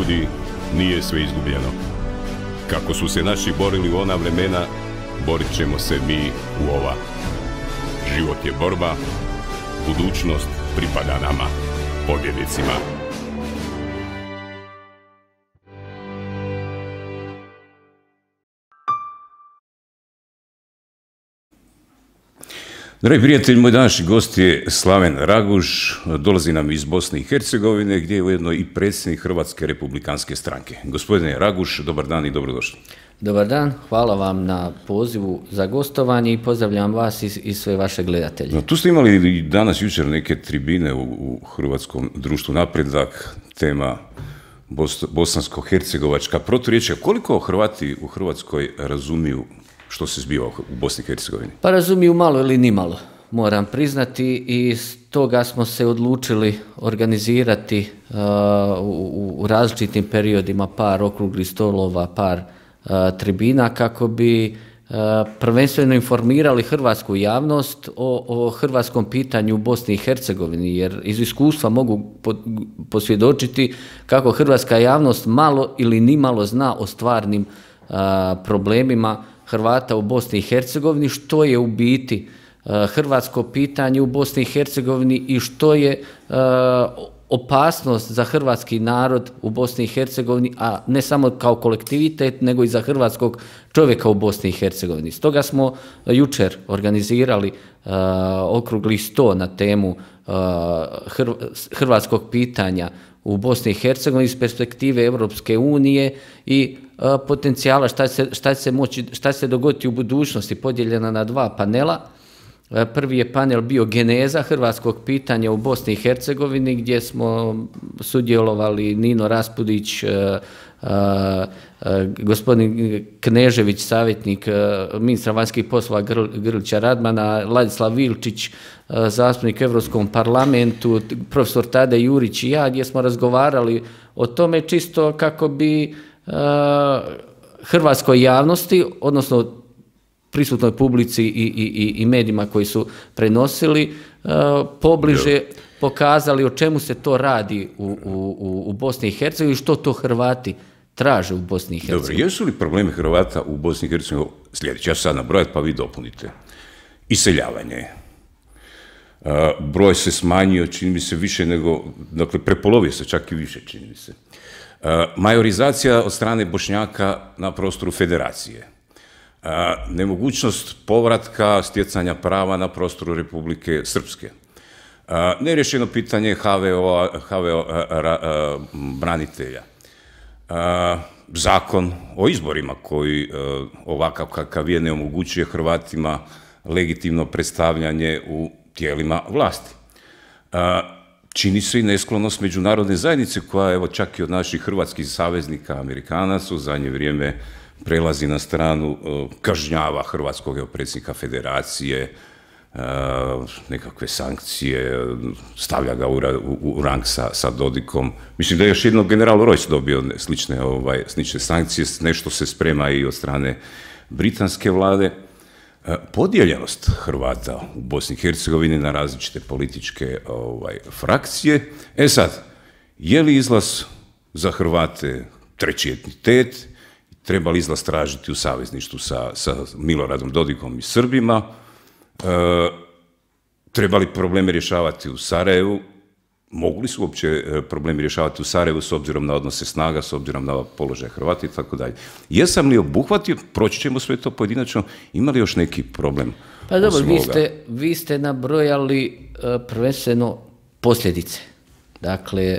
ljudi, nije sve izgubljeno. Kako su se naši borili u ona vremena, borit ćemo se mi u ova. Život je borba, budućnost pripada nama, pobjednicima. Dragi prijatelji, moj današnji gost je Slaven Raguž, dolazi nam iz Bosne i Hercegovine, gdje je ujedno i predsjednik Hrvatske republikanske stranke. Gospodine Raguž, dobar dan i dobrodošli. Dobar dan, hvala vam na pozivu za gostovanje i pozdravljam vas i sve vaše gledatelje. No, tu ste imali danas, jučer neke tribine u Hrvatskom društvu Napredak, tema bosansko-hercegovačka proturječja. Koliko Hrvati u Hrvatskoj razumiju što se zbiva u Bosni i Hercegovini? Pa razumiju malo ili ni malo, moram priznati, i stoga smo se odlučili organizirati u različitim periodima par okruglih stolova, par tribina kako bi prvenstveno informirali hrvatsku javnost o hrvatskom pitanju u Bosni i Hercegovini, jer iz iskustva mogu posvjedočiti kako hrvatska javnost malo ili ni malo zna o stvarnim problemima Hrvata u Bosni i Hercegovini, što je u biti hrvatsko pitanje u Bosni i Hercegovini i što je opasnost za hrvatski narod u Bosni i Hercegovini, a ne samo kao kolektivitet, nego i za hrvatskog čovjeka u Bosni i Hercegovini. Stoga smo jučer organizirali okrugli sto na temu hrvatskog pitanja u Bosni i Hercegovini iz perspektive Europske unije i potencijala šta će se dogoditi u budućnosti, podijeljena na dva panela. Prvi je panel bio geneza hrvatskog pitanja u Bosni i Hercegovini, gdje smo sudjelovali Nino Raspudić, gospodin Knežević, savjetnik ministra vanjskih poslova Grlića Radmana, Ladislav Vilčić, zastupnik u Europskom parlamentu, profesor Tade Jurić i ja, gdje smo razgovarali o tome čisto kako bi hrvatskoj javnosti, odnosno prisutnoj publici i medijima koji su prenosili, pobliže pokazali o čemu se to radi u Bosni i Hercegovini i što to Hrvati traže u Bosni i Hercegovini. Dobro, jesu li problemi Hrvata u Bosni i Hercegovini sljedeći? Ja ću sad nabrojati pa vi dopunite. Iseljavanje. Broj se smanjio, čini mi se više nego, dakle prepolovio se čak i više, čini mi se. Majorizacija od strane Bošnjaka na prostoru federacije. Nemogućnost povratka, stjecanja prava na prostoru Republike Srpske. Nerješeno pitanje HVO branitelja. Zakon o izborima koji ovakav kakav je ne omogućuje Hrvatima legitimno predstavljanje u tijelima vlasti. Čini se i nesklonost međunarodne zajednice koja, evo, čak i od naših hrvatskih saveznika Amerikanaca u zadnje vrijeme prelazi na stranu, kažnjava hrvatskog predsjednika federacije, nekakve sankcije, stavlja ga u rang sa Dodikom. Mislim da je još jednog general Rojs dobio slične sankcije, nešto se sprema i od strane britanske vlade. Podijeljenost Hrvata u Bosni i Hercegovini na različite političke frakcije. E sad, je li izlaz za Hrvate treći etnitet? Treba li izlaz tražiti u savezništvu sa Miloradom Dodikom i Srbima? Treba li probleme rješavati u Sarajevu? Mogu li se uopće problemi rješavati u Sarajevu s obzirom na odnose snaga, s obzirom na položaj Hrvata i tako dalje? Jesam li obuhvatio, proći ćemo sve to pojedinačno, ima li još neki problem? Pa dobro, vi ste nabrojali prvenstveno posljedice. Dakle,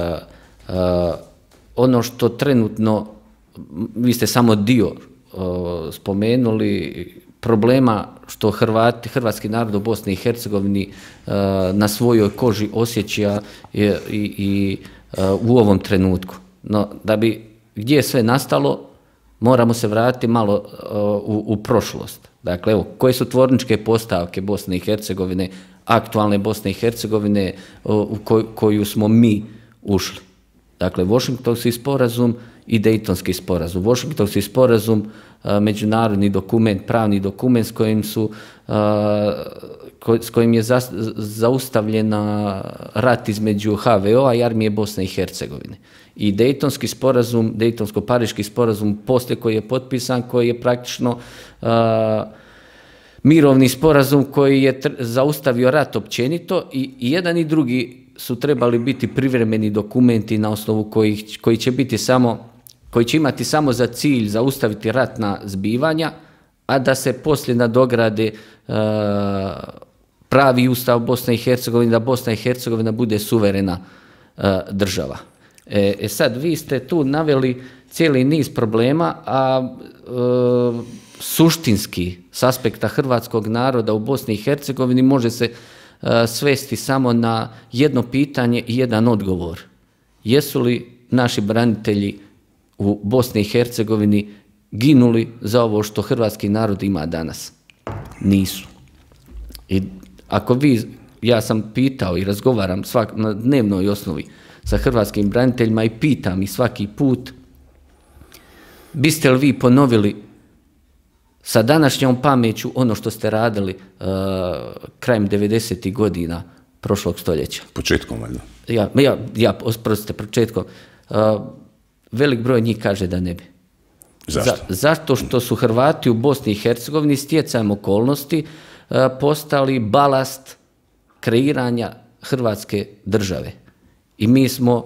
ono što trenutno, vi ste samo dio spomenuli, problema što hrvatski narod u Bosni i Hercegovini na svojoj koži osjeća i u ovom trenutku. No, gdje je sve nastalo, moramo se vratiti malo u prošlost. Dakle, evo, koje su tvorničke postavke Bosne i Hercegovine, aktualne Bosne i Hercegovine u koju smo mi ušli. Dakle, Washingtonski sporazum i Dejtonski sporazum. Washingtonski sporazum, međunarodni dokument, pravni dokument s kojim je zaustavljena rat između HVO-a i armije Bosne i Hercegovine. I Dejtonski sporazum, Dejtonsko-pariški sporazum poslije koji je potpisan, koji je praktično mirovni sporazum koji je zaustavio rat općenito, i jedan i drugi su trebali biti privremeni dokumenti na osnovu koji će imati samo za cilj zaustaviti ratna zbivanja, a da se poslije nadograde pravi ustav Bosne i Hercegovine, da Bosna i Hercegovina bude suverena država. Sad, vi ste tu naveli cijeli niz problema, a suštinski s aspekta hrvatskog naroda u Bosni i Hercegovini može se svesti samo na jedno pitanje i jedan odgovor. Jesu li naši branitelji u Bosni i Hercegovini ginuli za ovo što hrvatski narod ima danas? Nisu. I ja sam pitao i razgovaram na dnevnoj osnovi sa hrvatskim braniteljima i pitam ih svaki put, biste li vi ponovili sa današnjom pameću ono što ste radili krajem 90. godina prošlog stoljeća? Početkom, valjda. Oprostite, početkom. Velik broj njih kaže da ne bi. Zašto? Zato što su Hrvati u Bosni i Hercegovini stjecajem okolnosti postali balast kreiranja Hrvatske države. I mi smo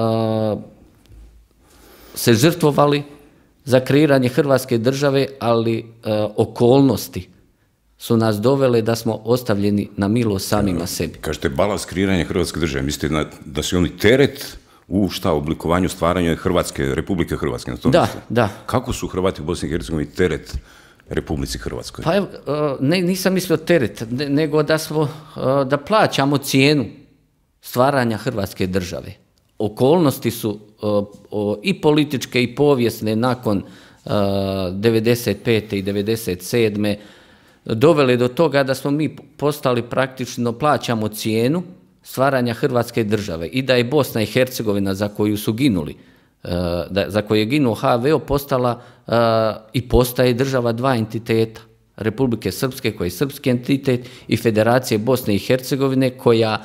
se žrtvovali za kreiranje Hrvatske države, ali okolnosti su nas dovele da smo ostavljeni na milost samima sebi. Kažete balast kreiranja Hrvatske države, mislite da su oni teret u oblikovanju stvaranja Republike Hrvatske? Da. Kako su Hrvati u Bosni i Hercegovini teret Republici Hrvatskoj? Pa nisam mislio teret, nego da plaćamo cijenu stvaranja Hrvatske države. Okolnosti su i političke i povijesne nakon 95. i 97. dovele do toga da smo mi postali praktično, plaćamo cijenu stvaranja Hrvatske države, i da je Bosna i Hercegovina za koju su ginuli, za koju je ginuo HVO, postala i postaje država dva entiteta. Republike Srpske, koja je srpski entitet, i Federacije Bosne i Hercegovine, koja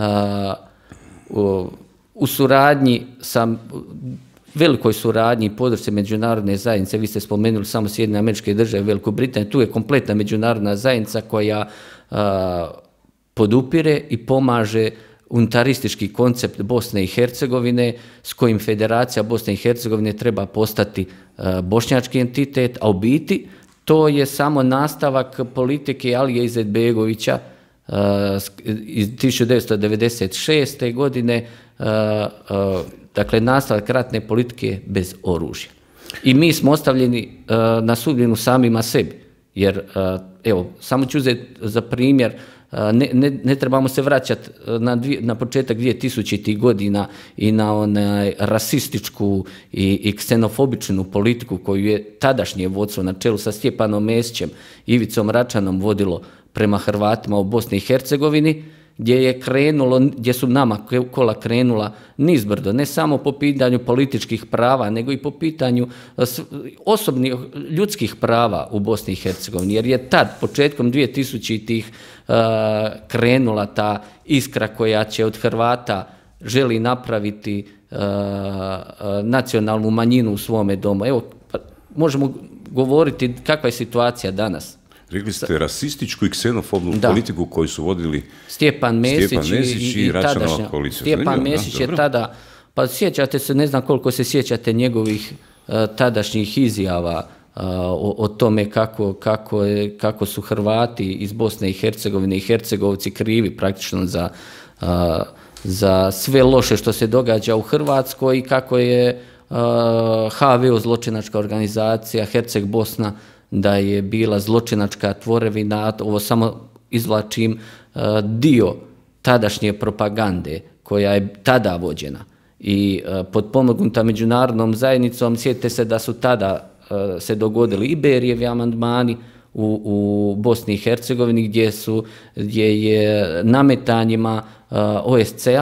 u suradnji sa velikoj suradnji i podršci međunarodne zajednice, vi ste spomenuli samo Sjedinjene Američke Države, Veliku Britaniju, tu je kompletna međunarodna zajednica koja podupire i pomaže unitaristički koncept Bosne i Hercegovine, s kojim Federacija Bosne i Hercegovine treba postati bošnjački entitet, a u biti to je samo nastavak politike Alije Izetbegovića iz 1996. godine, dakle nastavak ratne politike bez oružja. I mi smo ostavljeni na sudbinu samima sebi, jer evo, samo ću uzeti za primjer, ne trebamo se vraćati na početak 2000. godina i na rasističku i ksenofobičnu politiku koju je tadašnje vodstvo na čelu sa Stjepanom Mesićem, Ivicom Račanom vodilo prema Hrvatima u Bosni i Hercegovini, gdje su nama kola krenula nizbrdo, ne samo po pitanju političkih prava, nego i po pitanju osobnih ljudskih prava u Bosni i Hercegovini, jer je tad, početkom 2000-ih, krenula ta iskra koja će od Hrvata želi napraviti nacionalnu manjinu u svome domu. Evo, možemo govoriti kakva je situacija danas. Rekli ste rasističku i ksenofobnu politiku koju su vodili Stjepan Mesić i Račanova koalicija. Stjepan Mesić je tada, pa sjećate se, ne znam koliko se sjećate njegovih tadašnjih izjava o tome kako su Hrvati iz Bosne i Hercegovine i Hercegovci krivi praktično za sve loše što se događa u Hrvatskoj, i kako je HVO zločinačka organizacija, Herceg Bosna da je bila zločinačka tvorevina. Ovo samo izvlačim dio tadašnje propagande koja je tada vođena i potpomognuta međunarodnom zajednicom. Sjetite se da su tada se dogodili i Berijevi amandmani u Bosni i Hercegovini, gdje je nametanjima OSCE-a,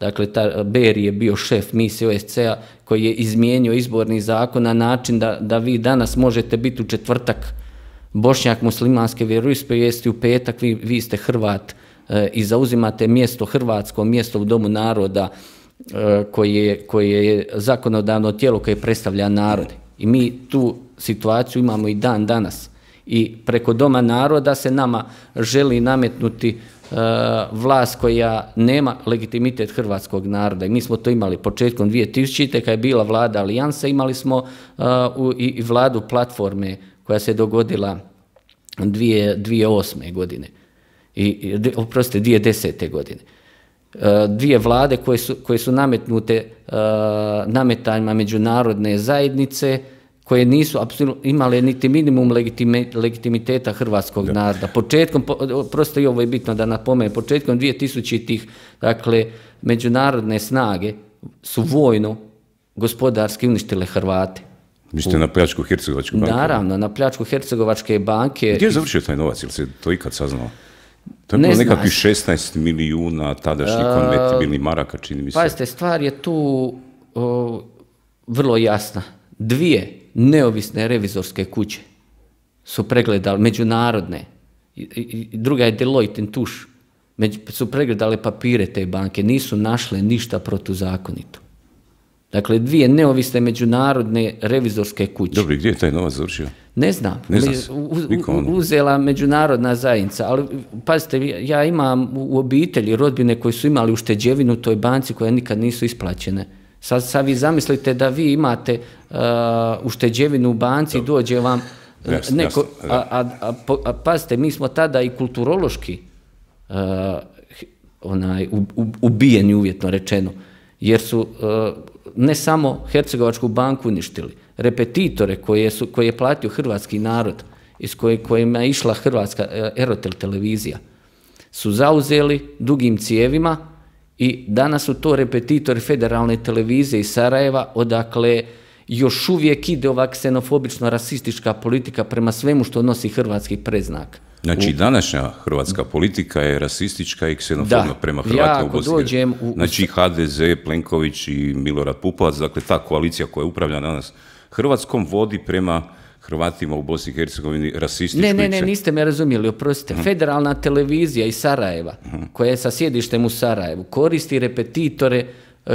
dakle Beri je bio šef misije OSCE-a koji je izmijenio izborni zakon na način da vi danas možete biti u četvrtak Bošnjak muslimanske vjeroispovijesti, u petak vi ste Hrvat i zauzimate mjesto, hrvatsko mjesto u Domu naroda koje je zakonodavno tijelo koje predstavlja narod. I mi tu situaciju imamo i dan danas. I preko Doma naroda se nama želi nametnuti vlast koja nema legitimitet hrvatskog naroda. I mi smo to imali početkom 2000. kad je bila vlada Alijansa, imali smo i vladu platforme koja se dogodila 2008. godine. Oprostite, 2010. godine. Dvije vlade koje su nametnute nametanjima međunarodne zajednice koje nisu apsolutno imale niti minimum legitimiteta hrvatskog naroda. Početkom, prosto i ovo je bitno da napomenem, početkom 2000-ih, dakle, međunarodne snage su vojno, gospodarski uništile Hrvate. Mislite na pljačku Hercegovačke banke? Naravno, na pljačku Hercegovačke banke. Gdje je završio taj novac? Jel se to ikad saznao? To je bilo nekakvih 16 milijuna tadašnjih konvertibilnih maraka, čini mi se. Pazite, stvar je tu vrlo jasna. Dvije neovisne revizorske kuće su pregledali, međunarodne, druga je Deloitte & Touche, su pregledale papire te banke, nisu našle ništa protuzakonito. Dakle, dvije neovisne međunarodne revizorske kuće. Dobro, gdje je taj novac završio? Ne znam. Uzela međunarodna zajednica, ali pazite, ja imam u obitelji rodbine koji su imali ušteđevinu u toj banci koje nikad nisu isplaćene. Sad vi zamislite da vi imate ušteđevinu u banci i dođe vam neko, a pazite, mi smo tada i kulturološki ubijeni, uvjetno rečeno, jer su ne samo Hercegovačku banku uništili, repetitore koje je platio hrvatski narod, iz kojima je išla hrvatska Erotel televizija, su zauzeli dugim cijevima i danas su to repetitori federalne televizije iz Sarajeva, odakle još uvijek ide ova ksenofobično-rasistička politika prema svemu što nosi hrvatski predznak. Znači, današnja hrvatska politika je rasistička i ksenofobna prema Hrvatima u Bosni. Znači, HDZ, Plenković i Milorad Pupovac, dakle, ta koalicija koja upravlja danas Hrvatskom vodi prema Hrvatima u Bosni i Hercegovini rasističku. Ne, niste me razumjeli, oprostite. Federalna televizija iz Sarajeva, koja je sa sjedištem u Sarajevu, koristi repetitore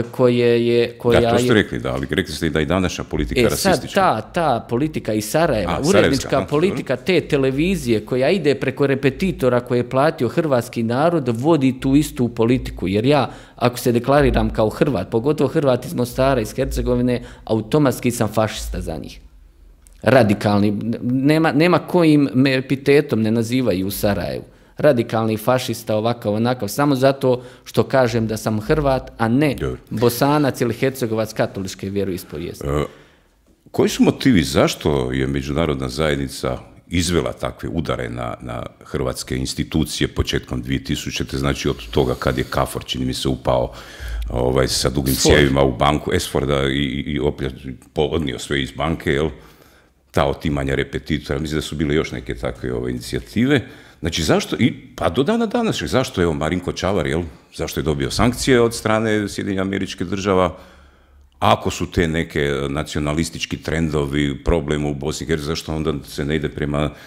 to ste rekli, ali rekli ste i da je današnja politika rasistička. Sad ta politika iz Sarajeva, urednička politika te televizije koja ide preko repetitora koje je platio hrvatski narod, vodi tu istu politiku. Jer ja, ako se deklariram kao Hrvat, pogotovo Hrvat iz Mostara, iz Hercegovine, automatski sam fašista za njih. Radikalni, nema kojim me epitetom ne nazivaju u Sarajevu. Radikalni fašista, ovakav, onakav, samo zato što kažem da sam Hrvat, a ne Bosanac ili Hercegovac katoličke vjeroispovijesti. Koji su motivi, zašto je međunarodna zajednica izvela takve udare na hrvatske institucije početkom 2000. Znači od toga kad je KFOR, čini mi se, upao sa dugim cijevima u banku Esforda i opet odnio sve iz banke, jel? Ta otimanja repetitora, mislim da su bile još neke takve inicijative. Znači, zašto, pa do dana današnjeg, zašto je Marinko Čavar, zašto je dobio sankcije od strane Sjedinjenih Američkih Država, ako su te neke nacionalistički trendovi, problem u Bosni i Hercegovini, zašto onda se ne ide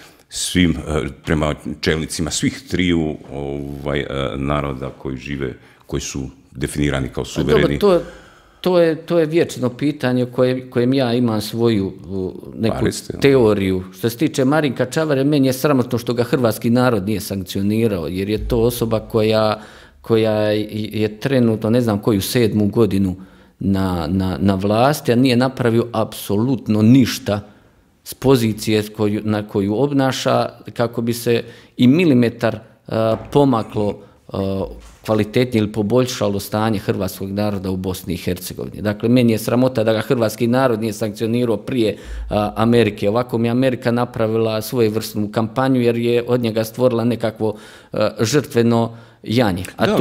prema čelnicima svih triju naroda koji žive, koji su definirani kao suvereni? To je vječno pitanje kojem ja imam svoju neku teoriju. Što se tiče Marinka Čavara, meni je sramotno što ga hrvatski narod nije sankcionirao, jer je to osoba koja je trenutno, ne znam koju 7. godinu na vlasti, a nije napravio apsolutno ništa s pozicije na koju obnaša, kako bi se i milimetar pomaklo kvalitetnije ili poboljšalo stanje hrvatskog naroda u Bosni i Hercegovini. Dakle, meni je sramota da ga hrvatski narod nije sankcionirao prije Amerike. Ovako mi je Amerika napravila svojevrsnu kampanju jer je od njega stvorila nekakvo žrtveno janje. A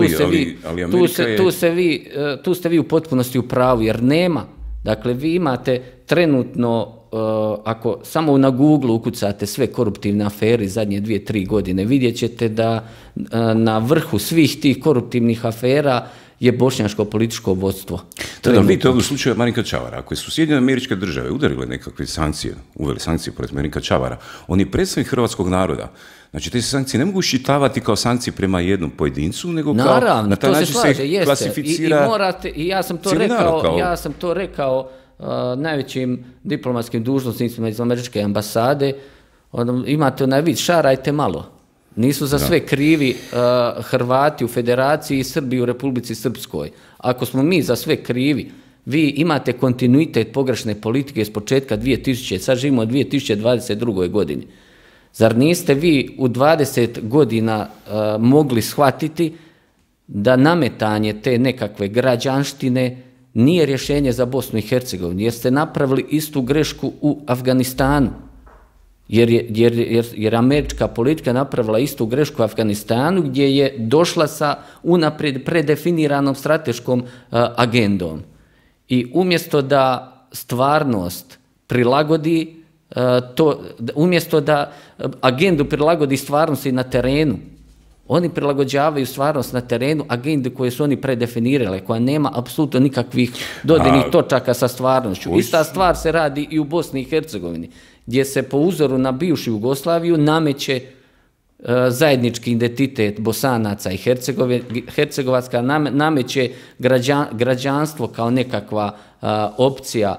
tu ste vi u potpunosti u pravu, jer nema. Dakle, vi imate trenutno ako samo na Google ukucate sve koruptivne afere zadnje 2-3 godine, vidjet ćete da na vrhu svih tih koruptivnih afera je bošnjačko političko vodstvo. Da vidite ovdje u slučaju Marinka Čavara. Ako su Sjedinjene Američke Države udarile nekakve sankcije, uveli sankcije protiv Marinka Čavara, on je predstavnik hrvatskog naroda. Znači, te se sankcije ne mogu iščitavati kao sankcije prema jednom pojedincu, nego kao na taj način se klasificira. I morate, i ja sam to rekao najvećim diplomatskim dužnosnicima iz američke ambasade, imate onaj vid, šarajte malo. Nisu za sve krivi Hrvati u Federaciji i Srbi u Republici Srpskoj. Ako smo mi za sve krivi, vi imate kontinuitet pogrešne politike s početka 2000, sad živimo u 2022. godini. Zar niste vi u 20 godina mogli shvatiti da nametanje te nekakve građanštine nije rješenje za Bosnu i Hercegovinu, jer ste napravili istu grešku u Afganistanu? Jer američka politika napravila istu grešku u Afganistanu, gdje je došla sa unaprijed predefiniranom strateškom agendom. I umjesto da stvarnost prilagodi umjesto da agendu prilagodi stvarnosti na terenu, oni prilagođavaju stvarnost na terenu agendu koju su oni predefinirale, koja nema apsolutno nikakvih dodirnih točaka sa stvarnošću. Ista stvar se radi i u Bosni i Hercegovini, gdje se po uzoru na bivšu Jugoslaviju nameće zajednički identitet Bosanaca i Hercegovaca, nameće građanstvo kao nekakva opcija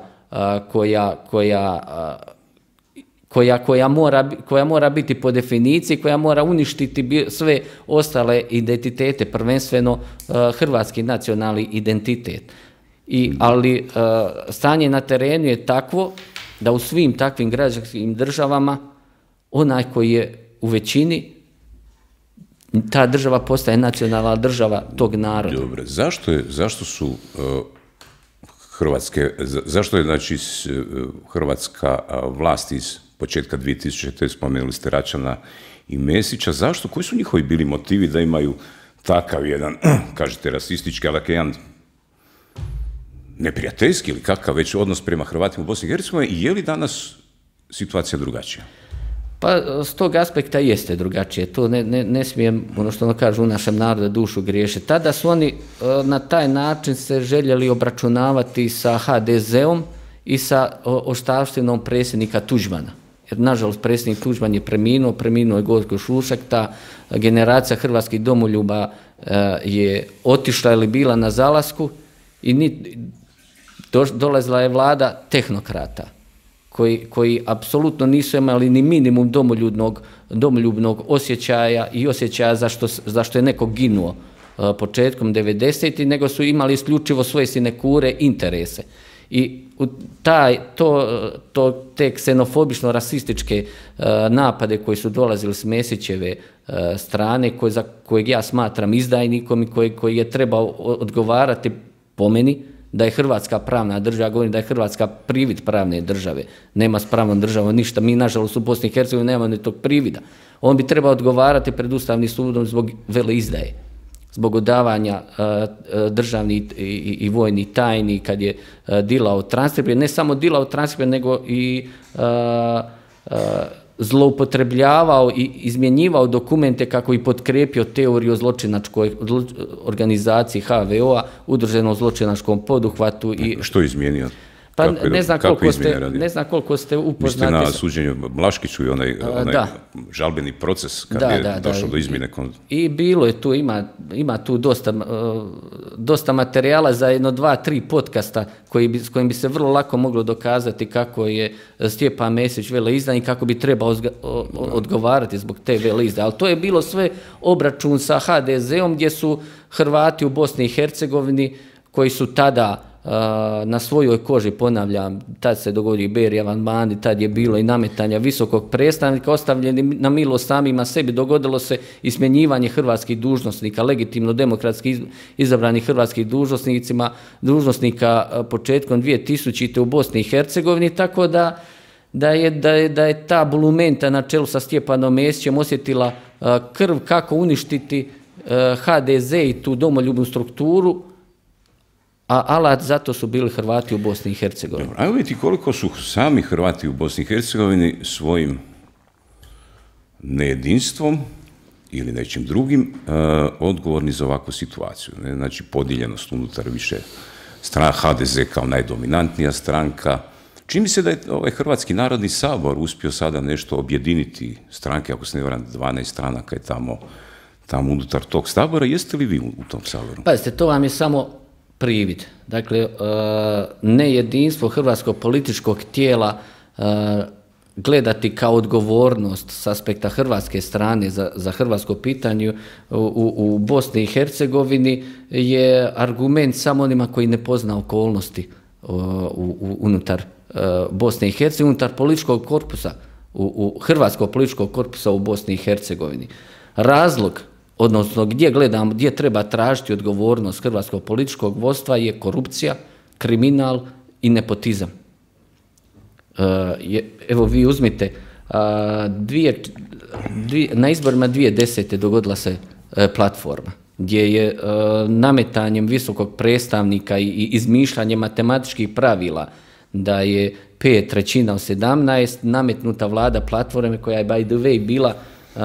koja mora biti po definiciji, koja mora uništiti sve ostale identitete, prvenstveno hrvatski nacionalni identitet. Ali stanje na terenu je takvo da u svim takvim građanskim državama onaj koji je u većini, ta država postaje nacionalna država tog naroda. Dobro, zašto je znači hrvatska vlast iz početka 2000, spomenuli ste Račana i Mesića, koji su njihovi bili motivi da imaju takav jedan, kažete rasistički, ali jedan neprijateljski ili kakav već odnos prema Hrvatima u Bosni i Hercegovini, i je li danas situacija drugačija? Pa s tog aspekta jeste drugačije, to ne smijem, ono što ono kažu u našem narodu, dušu griješe. Tada su oni na taj način se željeli obračunavati sa HDZ-om i sa ostavštinom predsjednika Tuđmana. Jer nažalost predsjednik Tuđman je preminuo je Gojko Šušak, ta generacija hrvatskih domoljuba je otišla ili bila na zalasku i dolazila je vlada tehnokrata koji apsolutno nisu imali ni minimum domoljubnog osjećaja i osjećaja zašto je neko ginuo početkom 90-ih, nego su imali isključivo svoje sinekure, interese. I te ksenofobično-rasističke napade koji su dolazili s Mesićeve strane, za kojeg ja smatram izdajnikom i koji je trebao odgovarati po meni, da je Hrvatska pravna država, govorim da je Hrvatska privid pravne države, nema s pravnom državom ništa, mi nažalost u Bosni i Hercegovini nemamo ni tog privida. On bi trebao odgovarati pred Ustavnim sudom zbog veleizdaje, zbog odavanja državnih i vojnih tajni kad je dilao transkripte, ne samo dilao transkripte, nego i zloupotrebljavao i izmjenjivao dokumente kako bi potkrijepio teoriju o zločinačkoj organizaciji HVO-a, udruženom zločinačkom poduhvatu. Što je izmijenio? Pa ne znam koliko ste upoznati. Mislite na suđenju Blaškiću i onaj žalbeni proces kad je došlo do izmjene? I bilo je tu, ima tu dosta materijala za 2-3 podcasta s kojim bi se vrlo lako moglo dokazati kako je Stjepan Mesić veleizdan i kako bi trebao odgovarati zbog te veleizdaje. Ali to je bilo sve obračun sa HDZ-om, gdje su Hrvati u Bosni i Hercegovini koji su tada na svojoj koži, ponavljam, tad se dogodio Berija Van Bandi, tad je bilo i nametanja visokog predstavnika, ostavljeni na milost samima sebi, dogodilo se i smjenjivanje hrvatskih dužnosnika, legitimno demokratski izabranih hrvatskih dužnosnika početkom 2000. u Bosni i Hercegovini, tako da je ta bulumenta na čelu sa Stjepanom Mesićem osjetila krv kako uništiti HDZ i tu domoljubnu strukturu, a alat zato su bili Hrvati u Bosni i Hercegovini. Ajmo vidjeti koliko su sami Hrvati u Bosni i Hercegovini svojim nejedinstvom ili nečim drugim odgovorni za ovakvu situaciju. Znači, podijeljenost unutar više strana, HDZ kao najdominantnija stranka. Čini mi se da je ovaj Hrvatski narodni sabor uspio sada nešto objediniti stranke, ako se ne varam, 12 stranaka je tamo unutar tog sabora. Jeste li vi u tom saboru? Pazite, to vam je samo privid. Dakle, nejedinstvo hrvatskog političkog tijela gledati kao odgovornost s aspekta hrvatske strane za hrvatsko pitanje u Bosni i Hercegovini je argument samo onima koji ne pozna okolnosti unutar Bosne i Hercegovine, unutar političkog korpusa, u hrvatskog političkog korpusa u Bosni i Hercegovini. Razlog, odnosno gdje treba tražiti odgovornost hrvatskog političkog vodstva je korupcija, kriminal i nepotizam. Evo vi uzmite, na izborima 2010. dogodila se platforma gdje je nametanjem visokog predstavnika i izmišljanjem matematičkih pravila da je 5/3 od 17 nametnuta vlada platforme koja je by the way bila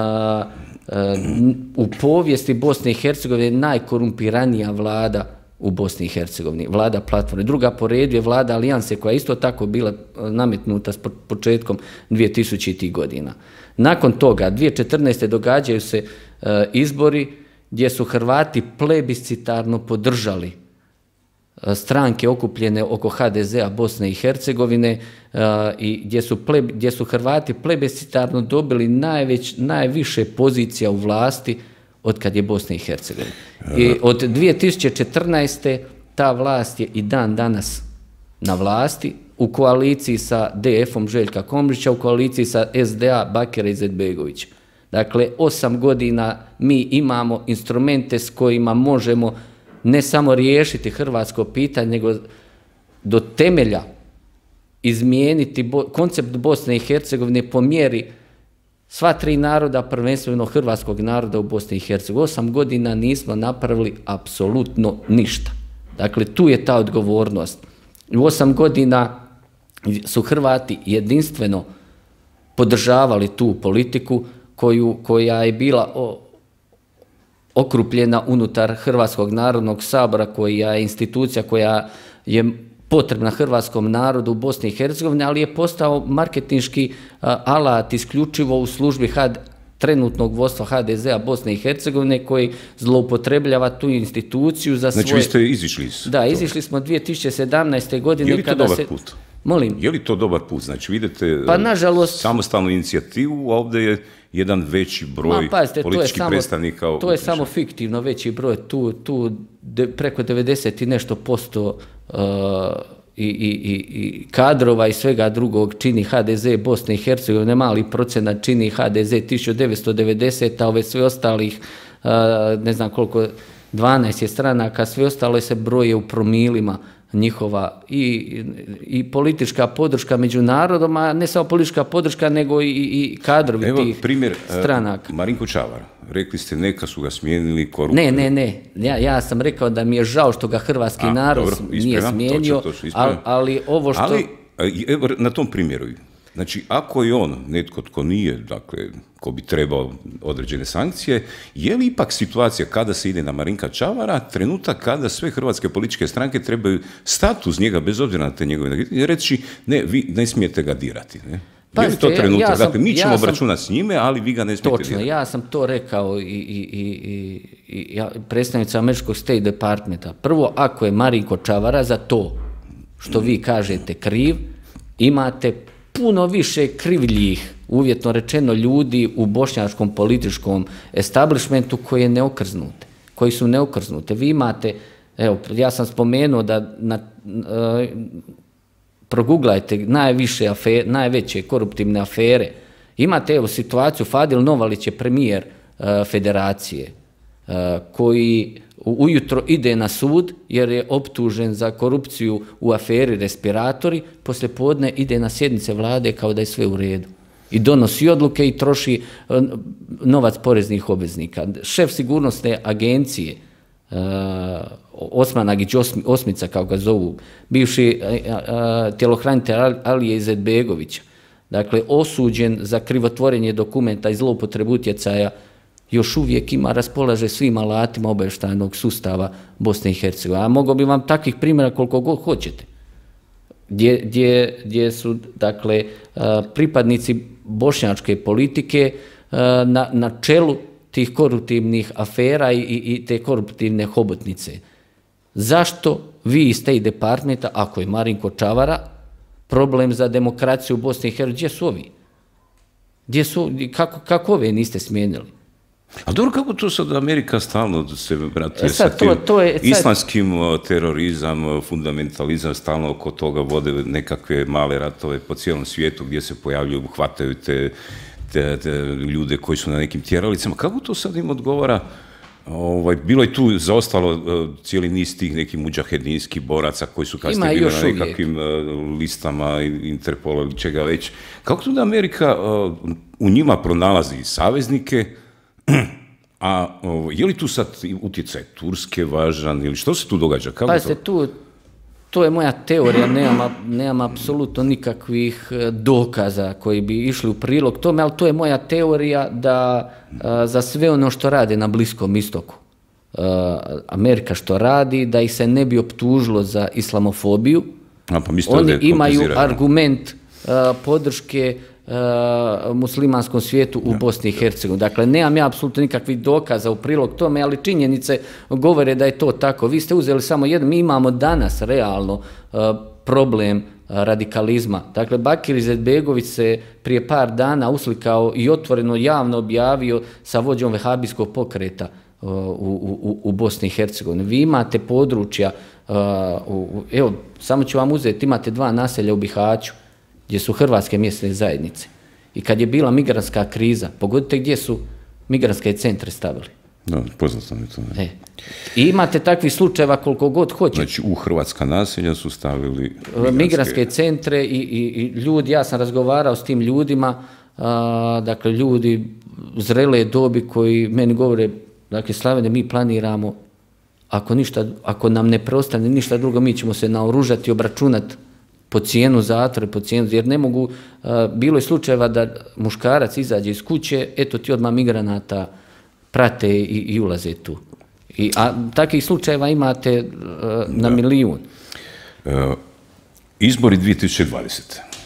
u povijesti Bosne i Hercegovine najkorumpiranija vlada u Bosni i Hercegovini, vlada platforme. Druga po redu je vlada Alijanse koja je isto tako bila nametnuta s početkom 2000. godina. Nakon toga, 2014. događaju se izbori gdje su Hrvati plebiscitarno podržali stranke okupljene oko HDZ-a Bosne i Hercegovine i gdje su Hrvati plebiscitarno dobili najviše pozicija u vlasti od kad je Bosna i Hercegovina. I od 2014. ta vlast je i dan danas na vlasti u koaliciji sa DF-om Željka Komšića, u koaliciji sa SDA Bakira Izetbegovića. Dakle, 8 godina mi imamo instrumente s kojima možemo ne samo riješiti hrvatsko pitanje, nego do temelja izmijeniti koncept Bosne i Hercegovine po mjeri sva 3 naroda, prvenstveno hrvatskog naroda u Bosni i Hercegovini. 8 godina nismo napravili apsolutno ništa. Dakle, tu je ta odgovornost. U 8 godina su Hrvati jedinstveno podržavali tu politiku koja je bila okrupljena unutar Hrvatskog narodnog sabora, koja je institucija koja je potrebna hrvatskom narodu u Bosni i Hercegovini, ali je postao marketinški alat isključivo u službi trenutnog vodstva HDZ-a Bosne i Hercegovine koji zloupotrebljava tu instituciju za svoje... Znači vi ste izišli iz toga? Da, izišli smo 2017. godine. Je li to dobar put? Molim? Je li to dobar put? Znači vidite nažalost, samostalnu inicijativu, a ovdje je jedan veći broj političkih predstavnika. To je samo fiktivno veći broj, tu preko 90 i nešto posto i kadrova i svega drugog čini HDZ Bosne i Hercegovine, mali procenat čini HDZ 1990, a ove sve ostalih, ne znam koliko, 12 je stranaka, sve ostalo se broje u promilima njihova i politička podrška među narodom, a ne samo politička podrška, nego i kadrovi tih stranaka. Evo primjer, Marinko Čavar, rekli ste neka su ga smijenili korupcijom. Ne, ja sam rekao da mi je žao što ga hrvatski narod nije smijenio, ali ovo što... Ali, evo na tom primjeru, znači ako je on netko tko nije, dakle, ko bi trebao određene sankcije, je li ipak situacija kada se ide na Marinka Čavara trenutak kada sve hrvatske političke stranke trebaju stati uz njega bez obzira na te njegove i reći ne, vi ne smijete ga dirati, ne? Je li to trenutak? Dakle, mi ćemo obračunati s njime, ali vi ga ne smijete dirati. Točno, ja sam to rekao i predstavnica američkog State Departmenta. Prvo, ako je Marinko Čavara za to što vi kažete kriv, imate puno više krivljih, uvjetno rečeno, ljudi u bošnjačkom političkom establishmentu koji su neokrznute. Vi imate, evo, ja sam spomenuo da proguglajte najveće koruptivne afere. Imate, evo, situaciju, Fadil Novalić je premijer federacije, koji ujutro ide na sud jer je optužen za korupciju u aferi respiratori, poslijepodne ide na sjednice vlade kao da je sve u redu. I donosi odluke i troši novac poreznih obveznika. Šef sigurnosne agencije Osmanagić Osmica, kao ga zovu, bivši tjelohranitelj Alije Izetbegovića, dakle osuđen za krivotvorenje dokumenta i zloupotrebu utjecaja, još uvijek raspolaže svim alatima obavještajnog sustava Bosne i Hercegovine. A mogo bi vam takvih primjera koliko god hoćete, gdje su, dakle, pripadnici bošnjačke politike na čelu tih koruptivnih afera i te koruptivne hobotnice. Zašto vi iz State Departmenta, ako je Marinko Čavara, problem za demokraciju u Bosni i Hercegovini, gdje su ovi? Kako ove niste smijenili? A dobro, kako to sad Amerika stalno se vratuje sa tim islamskim terorizam, fundamentalizam, stalno oko toga vode nekakve male ratove po cijelom svijetu gdje se pojavljuju, hvataju te ljude koji su na nekim tjeralicama. Kako to sad im odgovara? Bilo je tu zaostalo cijeli niz tih nekih mudžahedinskih boraca koji su kasnije bili na nekakvim listama Interpola ili čega već. Kako to da Amerika u njima pronalazi saveznike, a je li tu sad utjecaj Turske važan ili što se tu događa? Pazite, to je moja teorija, nemam apsolutno nikakvih dokaza koji bi išli u prilog tome, ali to je moja teorija da za sve ono što rade na Bliskom istoku, Amerika što radi, da ih se ne bi optužilo za islamofobiju, oni imaju argument podrške muslimanskom svijetu u Bosni i Hercegovini. Dakle, nemam ja apsolutno nikakvih dokaza u prilog tome, ali činjenice govore da je to tako. Vi ste uzeli samo jedan, mi imamo danas realno problem radikalizma. Dakle, Bakir Izetbegović se prije par dana uslikao i otvoreno javno objavio sa vođom vehabijskog pokreta u Bosni i Hercegovini. Vi imate područja, evo, samo ću vam uzeti, imate 2 naselja u Bihaću, gdje su hrvatske mjesne zajednice. I kad je bila migrantska kriza, pogodite gdje su migrantske centre stavili. Da, poznat sam je to. I imate takvih slučajeva koliko god hoćete. Znači, u hrvatska naselja su stavili migrantske centre i ljudi, ja sam razgovarao s tim ljudima, dakle, ljudi zrele dobi koji meni govore, dakle, Slavene, mi planiramo, ako nam ne preostane ništa drugo, mi ćemo se naoružati i obračunati po cijenu zatvora, jer ne mogu, bilo je slučajeva da muškarac izađe iz kuće, eto ti odmah migranata prate i ulaze tu. A takvih slučajeva imate na milijun. Izbori 2020.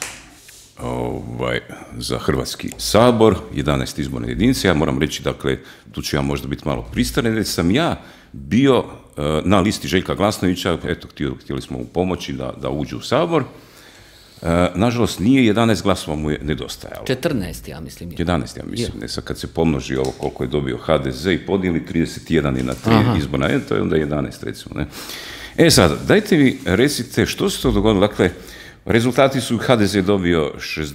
Za Hrvatski sabor, 11 izborne jedinice, ja moram reći, dakle, tu ću ja možda biti malo pristran, jer sam ja bio na listi Željka Glasnovića, eto, htjeli smo mu pomoći da uđe u sabor. Nažalost, nije 11 glasova mu je nedostajalo. 14, ja mislim. 11, ja mislim. Ne, sad kad se pomnoži ovo koliko je dobio HDZ i podijeli 31 i na 3 izborna, to je onda 11, recimo. Ne? Sad, dajte mi recite što se to dogodilo. Dakle, rezultati su HDZ dobio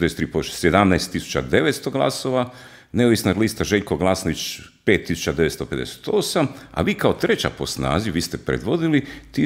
17.900 glasova, neovisna lista Željko Glasnović 5.958, a vi kao treća po snazi, vi ste predvodili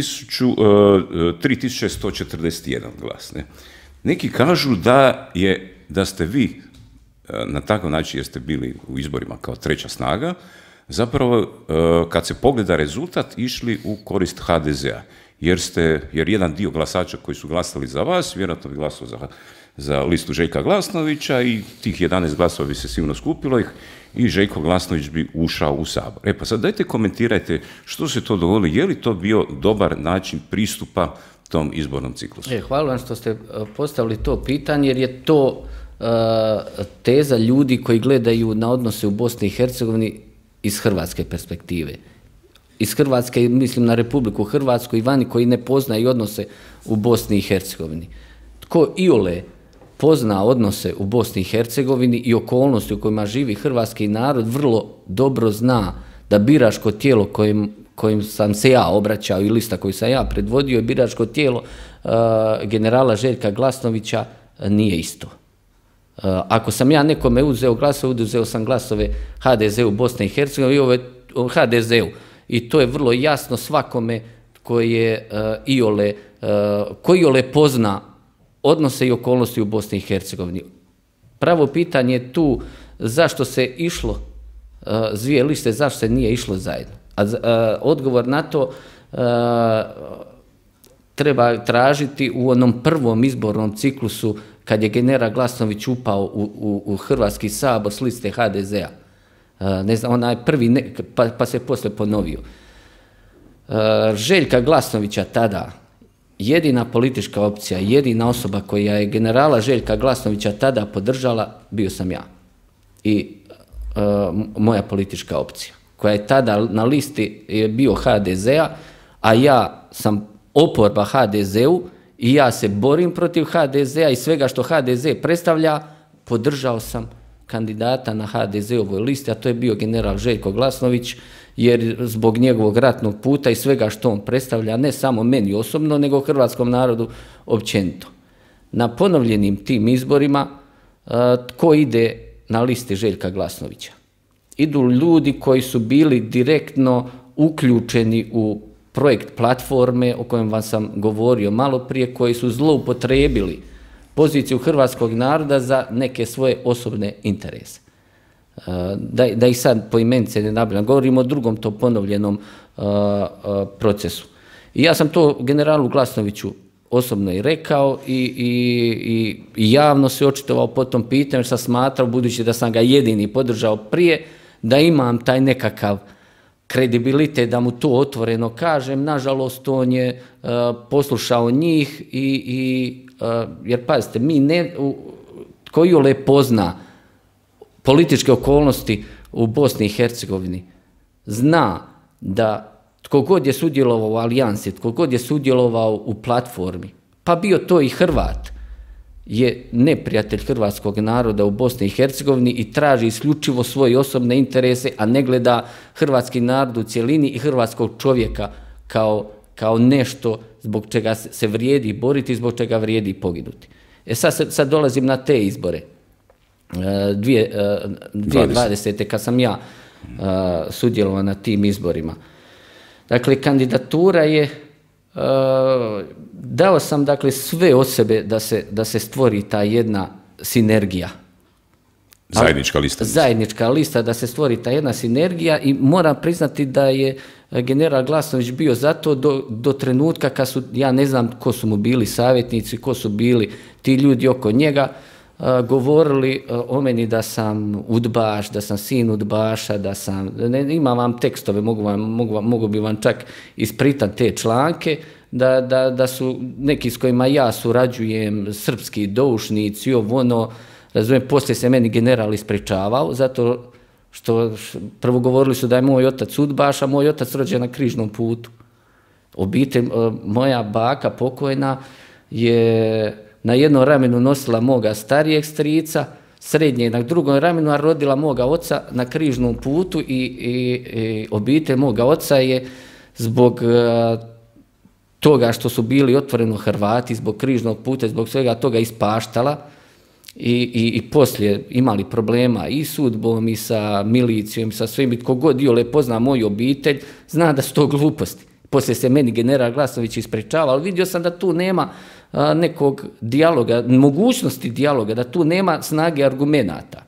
3.141 glas. Ne? Neki kažu da ste vi na takav način, jer ste bili u izborima kao treća snaga, zapravo kad se pogleda rezultat išli u korist HDZ-a, jer jedan dio glasača koji su glasali za vas, vjerojatno bi glasao za listu Željka Glasnovića i tih 11 glasova bi se sigurno skupilo ih i Željko Glasnović bi ušao u sabor. Pa sad dajte komentirajte što se to dogodilo, je li to bio dobar način pristupa tom izbornom ciklusu? Hvala vam što ste postavili to pitanje, jer je to teza ljudi koji gledaju na odnose u Bosni i Hercegovini iz hrvatske perspektive. Iz Hrvatske, mislim na Republiku Hrvatsku i vani koji ne poznaju odnose u Bosni i Hercegovini. Tko iole pozna odnose u Bosni i Hercegovini i okolnosti u kojima živi hrvatski narod, vrlo dobro zna da biračko tijelo kojim sam se ja obraćao i lista koju sam ja predvodio je biračko tijelo generala Željka Glasnovića nije isto. Ako sam ja nekome uzeo glasove, uzeo sam glasove HDZ-u Bosne i Hercegovine i HDZ-u. I to je vrlo jasno svakome koji iole pozna odnose i okolnosti u Bosni i Hercegovini. Pravo pitanje je tu zašto se išlo s dvije liste, zašto se nije išlo zajedno. Odgovor na to treba tražiti u onom prvom izbornom ciklusu kad je general Glasnović upao u Hrvatski sabor s liste HDZ-a. Ne znam, onaj prvi, pa se poslije ponovio. Željka Glasnovića tada, jedina politička opcija, jedina osoba koja je generala Željka Glasnovića tada podržala, bio sam ja. I moja politička opcija, koja je tada na listi je bio HDZ-a, a ja sam oporba HDZ-u i ja se borim protiv HDZ-a i svega što HDZ predstavlja, podržao sam kandidata na HDZ-ovoj listi, a to je bio general Željko Glasnović, jer zbog njegovog ratnog puta i svega što on predstavlja, ne samo meni osobno, nego hrvatskom narodu općenito. Na ponovljenim tim izborima, tko ide na listi Željka Glasnovića? Idu ljudi koji su bili direktno uključeni u projekt platforme o kojem vam sam govorio malo prije, koji su zloupotrijebili poziciju hrvatskog naroda za neke svoje osobne interese. Da ih sad poimence ne nabrajam, govorimo o drugom to ponovljenom procesu. I ja sam to generalu Glasnoviću osobno i rekao i javno se očitovao po tom pitanju, jer sam smatrao, budući da sam ga jedini podržao prije, da imam taj nekakav kredibilitet da mu to otvoreno kažem. Nažalost, on je poslušao njih jer pazite, mi ne, tko iole pozna političke okolnosti u Bosni i Hercegovini, zna da tko god je sudjelovao u alijansi, tko god je sudjelovao u platformi, pa bio to i Hrvat, je neprijatelj hrvatskog naroda u Bosni i Hercegovini i traži isključivo svoje osobne interese, a ne gleda hrvatski narod u cjelini i hrvatskog čovjeka kao nešto zbog čega se vrijedi boriti, zbog čega vrijedi poginuti. Sad dolazim na te izbore. 2020. kad sam ja sudjelovao na tim izborima. Dakle, kandidatura je, dao sam dakle sve od sebe da se stvori ta jedna sinergija. Zajednička lista. Zajednička lista, da se stvori ta jedna sinergija i moram priznati da je general Glasnović bio zato do trenutka kad su, ja ne znam ko su mu bili savjetnici, ko su bili ti ljudi oko njega, govorili o meni da sam udbaš, da sam sin udbaša, da sam, imam vam tekstove, mogu bi vam čak ispritat te članke, da su neki s kojima ja surađujem, srpski doušnici, razumijem, poslije se meni general ispričavao, zato što prvo govorili su da je moj otac udbaš, a moj otac rođen na križnom putu. Obitelj, moja baka pokojna je na jednom ramenu nosila moga starijeg strica, srednje na drugom ramenu, a rodila moga oca na križnom putu i obitelj moga oca je zbog toga što su bili otvoreno Hrvati, zbog križnog puta, zbog svega toga ispaštala i poslije imali problema i s udbom i sa milicijom i sa svim. Tko god iole pozna moju obitelj, zna da su to gluposti. Poslije se meni general Glasnović ispričava, ali vidio sam da tu nema nekog dijaloga, mogućnosti dijaloga, da tu nema snage argumenata.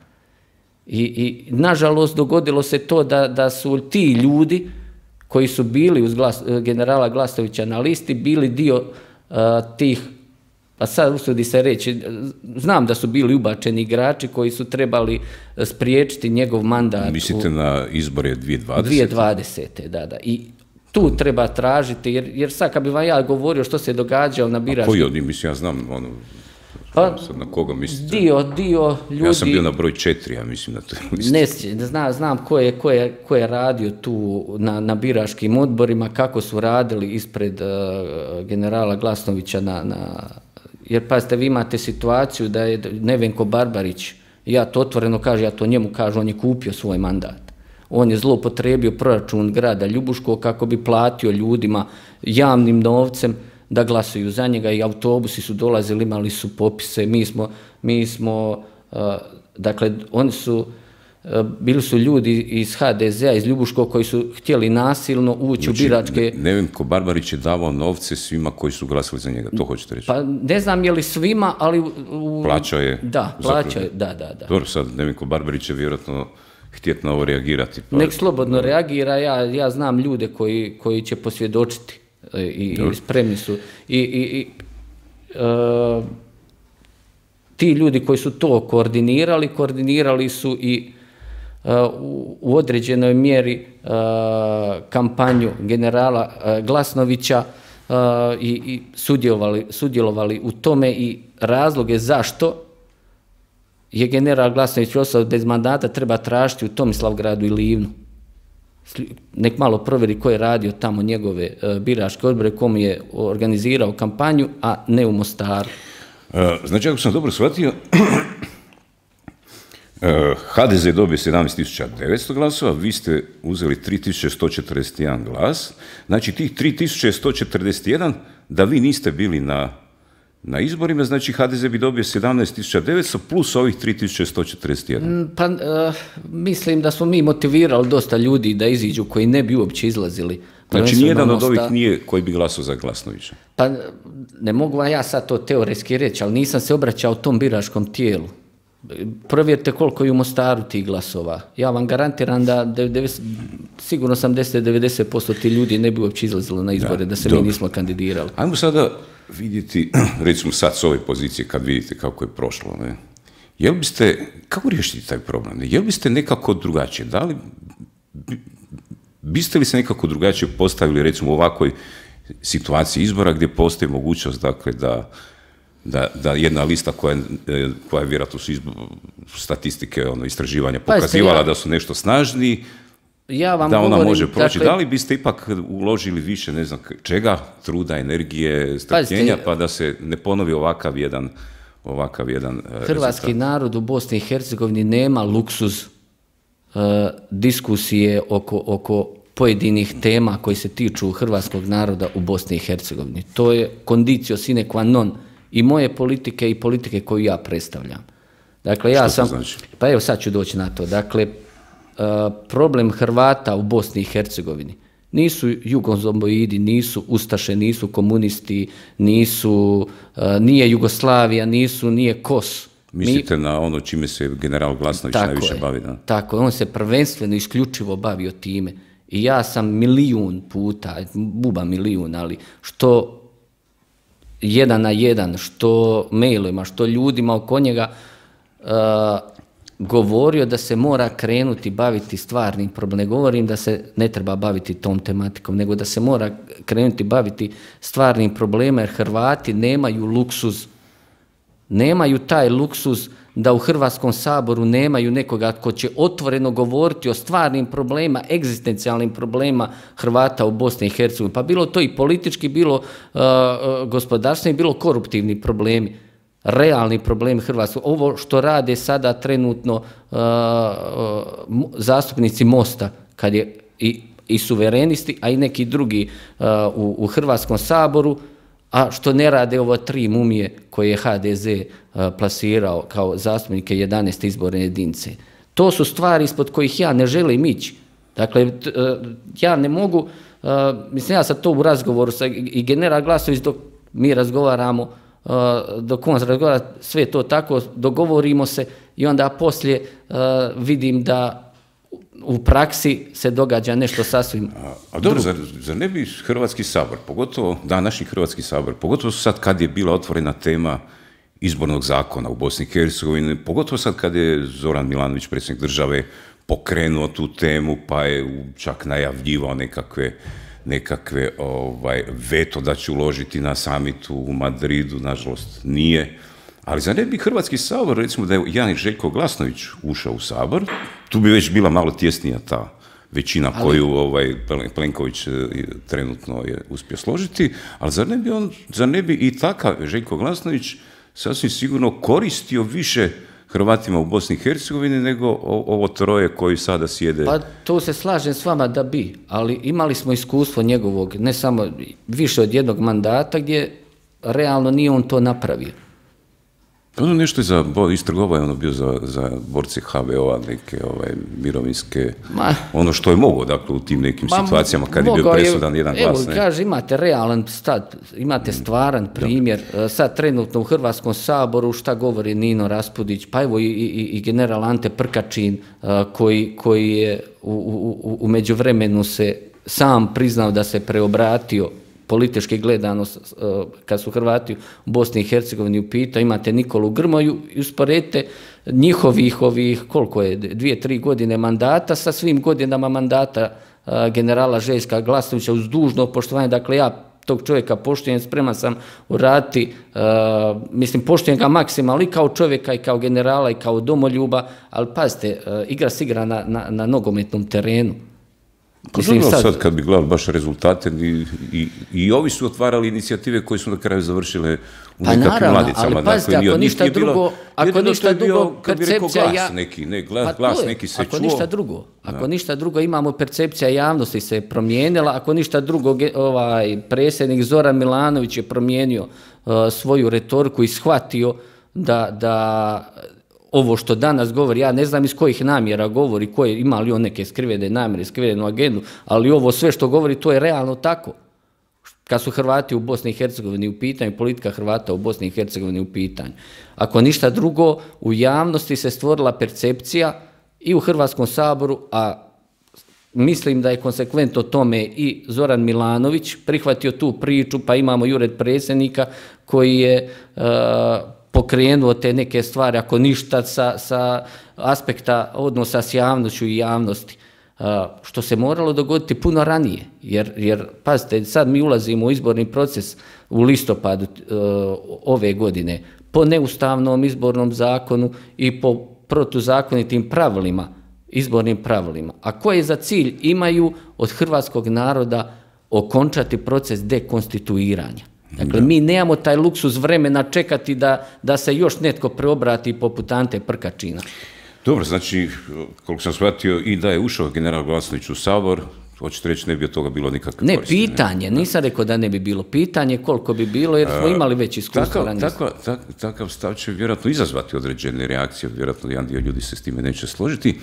I nažalost dogodilo se to da su ti ljudi koji su bili uz generala Glasnovića na listi bili dio tih, a sad usudi se reći, znam da su bili ubačeni igrači koji su trebali spriječiti njegov mandat. Mislite na izbore 2020? 2020. Da. I tu treba tražiti, jer sad kad bi vam ja govorio što se događao na biračkim... Koji od njih, mislim, ja znam, sad na koga mislite? Dio ljudi... Ja sam bio na broj 4, ja mislim, na toj listi. Znam ko je radio tu na biračkim odborima, kako su radili ispred generala Glasnovića jer pazite, vi imate situaciju da je Nevenko Barbarić, ja to otvoreno kažem, ja to njemu kažem, on je kupio svoj mandat. On je zloupotrijebio proračun grada Ljubuškog kako bi platio ljudima javnim novcem da glasuju za njega i autobusi su dolazili, imali su popise, mi smo dakle, bili su ljudi iz HDZ-a, iz Ljubuškog koji su htjeli nasilno ući u biračke... Nevenko Barbarić je davao novce svima koji su glasili za njega, to hoćete reći? Pa ne znam je li svima, ali... Plaćao je? Da, plaćao je, da. Dobro, sad Nevenko Barbarić je vjerojatno htjeti na ovo reagirati. Nek slobodno reagira, ja znam ljude koji će posvjedočiti i spremni su. Ti ljudi koji su to koordinirali su i u određenoj mjeri kampanju generala Glasnovića i sudjelovali u tome i razloge zašto je general Glasnović ostao bez mandata treba tražiti u Tomislavgradu i Livnu. Nek malo provjeri ko je radio tamo njegove biračke odbore, kom je organizirao kampanju, a ne u Mostaru. Znači, ako sam dobro shvatio, HDZ je dobio 17.900 glasova, vi ste uzeli 3.141 glas, znači tih 3.141, da vi niste bili na izborima, znači HDZ bi dobio 17.900 plus ovih 3.141. Pa mislim da smo mi motivirali dosta ljudi da iziđu koji ne bi uopće izlazili. Znači nijedan od ovih nije koji bi glasao za Glasnovića. Pa ne mogu vam ja sad to teoretski reći, ali nisam se obraćao tom biračkom tijelu. Provjerite koliko je u Mostaru tih glasova. Ja vam garantiram da sigurno 80-90% ti ljudi ne bi uopće izlazilo na izbore, da se mi nismo kandidirali. Ajmo sada vidjeti, recimo sad s ove pozicije kad vidite kako je prošlo, ne? Jel biste, kako riješiti taj problem? Jel biste nekako drugačije dali, biste li se nekako drugačije postavili recimo u ovakvoj situaciji izbora gdje postoji mogućnost dakle da jedna lista koja je vjerojatno su statistike, istraživanja pokazivala da su nešto snažniji, da ona može proći. Da li biste ipak uložili više, ne znam čega, truda, energije, strpljenja, pa da se ne ponovi ovakav jedan Hrvatski rezultat. Narod u Bosni i Hercegovini nema luksuz diskusije oko pojedinih tema koji se tiču hrvatskog naroda u Bosni i Hercegovini. To je condicio sine qua non i moje politike i politike koju ja predstavljam. Dakle, znači? Pa evo sad ću doći na to. Dakle, problem Hrvata u Bosni i Hercegovini nisu jugozomboidi, nisu ustaše, nisu komunisti, nije Jugoslavija, nije KOS. Mislite na ono čime se general Glasnović najviše bavi? Da? Tako je, on se prvenstveno isključivo bavio time. I ja sam milijun puta, ali što 1 na 1, što mailima, što ljudima oko njega govorio da se mora krenuti baviti stvarnim problemom. Ne govorim da se ne treba baviti tom tematikom, nego da se mora krenuti baviti stvarnim problemima, jer Hrvati nemaju taj luksuz da u Hrvatskom saboru nemaju nekoga ko će otvoreno govoriti o stvarnim problemima, egzistencijalnim problemima Hrvata u Bosni i Hercegovini. Pa bilo to i politički, bilo gospodarstveni, bilo koruptivni problemi. Realni problemi Hrvatskog. Ovo što rade sada trenutno zastupnici Mosta, kad je i suverenisti, a i neki drugi u Hrvatskom saboru, a što ne rade ovo 3 mumije koje je HDZ plasirao kao zastupnike 11. izborne jedinice. To su stvari ispod kojih ja ne želim ići. Dakle, ja ne mogu, mislim ja sad to u razgovoru i general Glasnović dok mi razgovaramo, dok on razgovara, sve to tako, dogovorimo se i onda poslije vidim da u praksi se događa nešto sasvim A dobro, zar ne bi Hrvatski sabor, pogotovo današnji Hrvatski sabor, pogotovo sad kad je bila otvorena tema izbornog zakona u Bosni i Hercegovini, pogotovo sad kad je Zoran Milanović, predsjednik države, pokrenuo tu temu, pa je čak najavljivao nekakve veto da će uložiti na samitu u Madridu, nažalost nije. Ali zar ne bi Hrvatski sabor, recimo da je jedan Željko Glasnović ušao u sabor, tu bi već bila malo tjesnija ta većina koju Plenković trenutno je uspio složiti, ali zar ne bi i takav Željko Glasnović sasvim sigurno koristio više Hrvatima u Bosni i Hercegovini nego ovo troje koji sada sjede? Pa to se slažem s vama da bi, ali imali smo iskustvo njegovog, ne samo više od jednog mandata gdje realno nije on to napravio. Ono nešto je istrgovao je ono bio za borce HVO-a, neke mirovinske, ono što je mogo, dakle, u tim nekim situacijama kad je bio presudan jedan glas. Evo, kaže, imate realan stat, imate stvaran primjer, sad trenutno u Hrvatskom saboru šta govori Nino Raspudić, pa evo i general Ante Prkačin, koji je u međuvremenu se sam priznao da se preobratio politički gledano, kad su Hrvati u Bosni i Hercegovini u pitanju, imate Nikolu Grmoju i usporedite njihovih koliko je, 2-3 godine mandata sa svim godinama mandata generala Željka Glasnovića uz dužno poštovanje. Dakle, ja tog čovjeka poštujem, spreman sam uraditi, mislim, poštujem ga maksimalno i kao čovjeka i kao generala i kao domoljuba, ali pazite, igra se igra na nogometnom terenu. Mislim, sad kad bi gledali baš rezultate i ovi su otvarali inicijative koje su na kraju završile u nekakvim mladicama. Ali pazite, ako ništa drugo, percepcija ako ništa drugo imamo, percepcija javnosti se promijenila, ako ništa drugo predsjednik Zoran Milanović je promijenio svoju retoriku i shvatio da ovo što danas govori, ja ne znam iz kojih namjera govori, ima li on neke skrivene namjere, skrivenu agendu, ali ovo sve što govori, to je realno tako. Kad su Hrvati u Bosni i Hercegovini u pitanju, politika Hrvata u Bosni i Hercegovini u pitanju. Ako ništa drugo, u javnosti se stvorila percepcija i u Hrvatskom saboru, a mislim da je konsekventno tome i Zoran Milanović prihvatio tu priču, pa imamo i ured predsjednika koji je pokrenuo te neke stvari, ako ništa sa aspekta odnosa s javnošću i javnosti, što se moralo dogoditi puno ranije, jer pazite, sad mi ulazimo u izborni proces u listopadu ove godine po neustavnom izbornom zakonu i po protuzakonitim pravilima, izbornim pravilima, a koje za cilj imaju od hrvatskog naroda okončati proces dekonstituiranja. Dakle, mi nemamo taj luksuz vremena čekati da se još netko preobrati poput Ante Prkačina. Dobro, znači, koliko sam shvatio, i da je ušao general Glasnović u Sabor, hoćete reći ne bi od toga bilo nikakve koristi. Ne, pitanje, nisam rekao da ne bi bilo pitanje, koliko bi bilo, jer smo imali već iskustva. Takav stav će vjerojatno izazvati određene reakcije, vjerojatno jedan dio ljudi se s time neće složiti.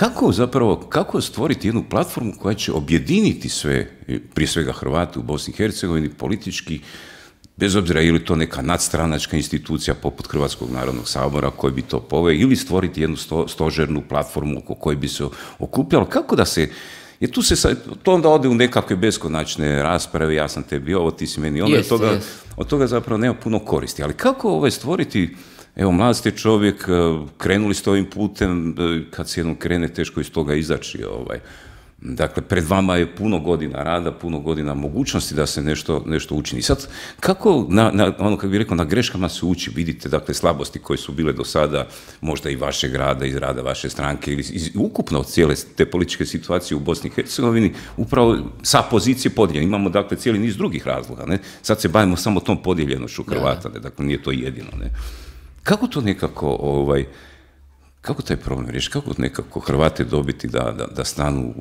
Kako stvoriti jednu platformu koja će objediniti sve, prije svega Hrvate u Bosni i Hercegovini, politički, bez obzira ili to neka nadstranačka institucija poput Hrvatskog narodnog sabora koji bi to poveo, ili stvoriti jednu stožernu platformu oko koje bi se okupljalo. Kako da se, jer tu se sad, to onda ode u nekakve beskonačne rasprave, ja sam tebi ovo, ti si meni ono, od toga zapravo nema puno koristi. Ali kako stvoriti, evo, mlad ste čovjek, krenuli ste ovim putem, kad se jednom krene, teško iz toga izaći, dakle, pred vama je puno godina rada, puno godina mogućnosti da se nešto učini. Sad, kako, ono kako bih rekao, na greškama se uči, vidite, dakle, slabosti koje su bile do sada, možda i vašeg rada, iz rada vaše stranke, ili ukupno od cijele te političke situacije u Bosni i Hercegovini, upravo sa pozicije podijeljene. Imamo, dakle, cijeli niz drugih razloga, ne? Sad se bavimo samo tom podijeljenošću Hrvata, ne? Dakle, nije to jedino, ne? Kako to nekako, kako taj problem riješiti? Kako nekako Hrvate dobiti da stanu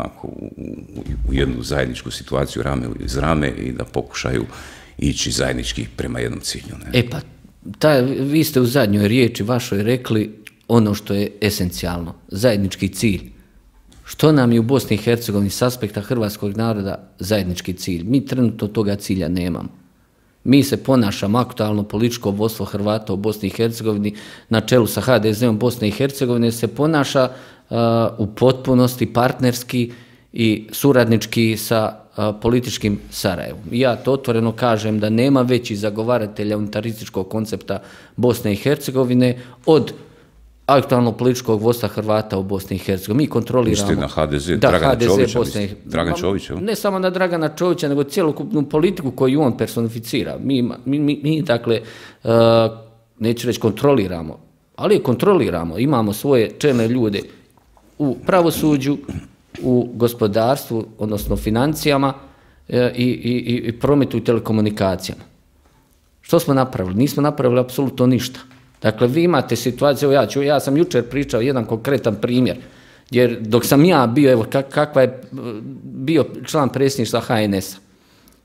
u jednu zajedničku situaciju rame uz rame i da pokušaju ići zajednički prema jednom cilju? Ne? Vi ste u zadnjoj riječi vašoj rekli ono što je esencijalno, zajednički cilj. Što nam je u Bosni i Hercegovini s aspekta hrvatskog naroda zajednički cilj? Mi trenutno toga cilja nemamo. Mi se ponašamo, aktualno političko vodstvo Hrvata u Bosni i Hercegovini na čelu sa HDZ-om Bosne i Hercegovine se ponaša u potpunosti partnerski i suradnički sa političkim Sarajevom. Ja to otvoreno kažem da nema većih zagovaratelja unitarističkog koncepta Bosne i Hercegovine od aktualnog političkog vodstva Hrvata u Bosni i Hercegovini. Mi kontroliramo... Mislite na HDZ, Dragan Čović? Ne samo na Dragana Čovića, nego cjelokupnu politiku koju on personificira. Mi dakle, neću reći kontroliramo, ali kontroliramo. Imamo svoje čelne ljude u pravosuđu, u gospodarstvu, odnosno financijama i prometu i telekomunikacijama. Što smo napravili? Nismo napravili apsolutno ništa. Dakle, vi imate situaciju, ja sam jučer pričao jedan konkretan primjer, jer dok sam ja bio, evo kakva je bio član predsjedništva HNS-a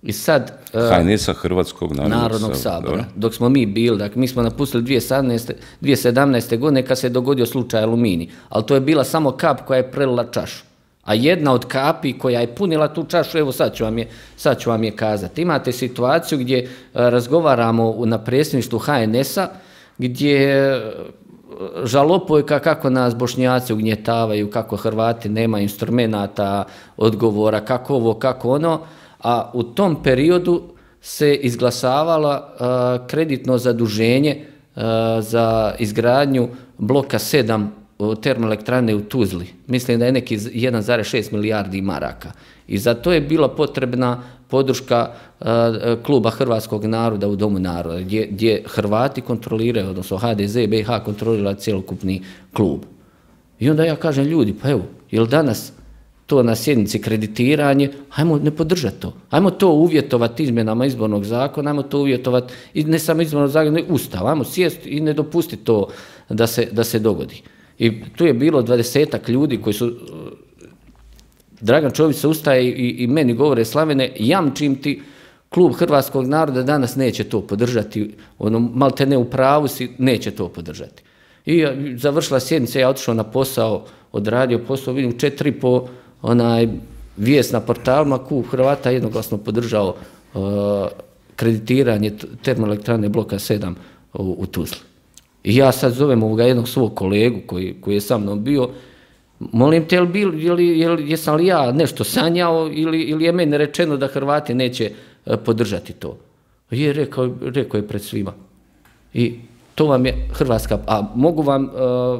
I sad... HNS-a, Hrvatskog narodnog sabora. Dok smo mi bili, dakle, mi smo napustili 2017. godine kad se dogodio slučaj Aluminij. Ali to je bila samo kap koja je prelila čašu. A jedna od kapi koja je punila tu čašu, evo sad ću vam je kazati. Imate situaciju gdje razgovaramo na predsjedništvu HNS-a, gdje žalopojka kako nas Bošnjaci ugnjetavaju, kako Hrvati nema instrumenata, odgovora, kako ovo, kako ono, a u tom periodu se izglasavalo kreditno zaduženje za izgradnju bloka 7 termoelektrane u Tuzli. Mislim da je neki 1,6 milijardi maraka. I za to je bila potrebna podrška kluba Hrvatskog naroda u Domu naroda, gdje Hrvati kontroliraju, odnosno HDZ i BiH kontrolira cjelokupni klub. I onda ja kažem, ljudi, pa evo, je li danas to na sjednici kreditiranje, hajmo ne podržati to. Hajmo to uvjetovati izmjenama izbornog zakona, hajmo to uvjetovati, i ne samo izbornog zakona, nego Ustav, hajmo sjesti i ne dopustiti to da se dogodi. I tu je bilo 20-ak ljudi koji su, Dragan Čović se ustaje i meni govore, Slavene, jamčim ti, klub Hrvatskog naroda danas neće to podržati, ono, malte ne u pravu si, neće to podržati. I završila sjednica, ja otišao na posao, odradio posao, vidim 4,5 vijest na portalima, klub Hrvata jednoglasno podržao kreditiranje termoelektrane bloka 7 u Tuzli. I ja sad zovem ovoga jednog svog kolegu koji je sa mnom bio, molim te, jesam li ja nešto sanjao ili je meni rečeno da Hrvati neće podržati to? Je, rekao je pred svima. I to vam je Hrvatska, a mogu vam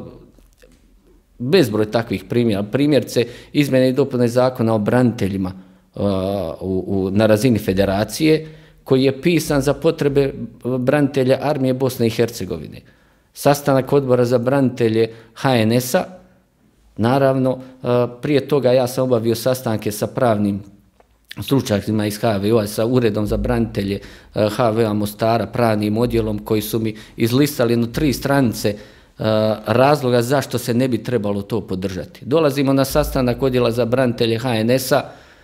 bezbroj takvih primjera. Primjerce izmjene i dopune zakona o braniteljima na razini federacije, koji je pisan za potrebe branitelja Armije Bosne i Hercegovine. Sastanak odbora za branitelje HNS-a, naravno, prije toga ja sam obavio sastanke sa pravnim stručnjacima iz HVO-a, sa Uredom za branitelje HVO-a Mostara, pravnim odjelom, koji su mi izlistali 3 stranice razloga zašto se ne bi trebalo to podržati. Dolazimo na sastanak odjela za branitelje HNS-a,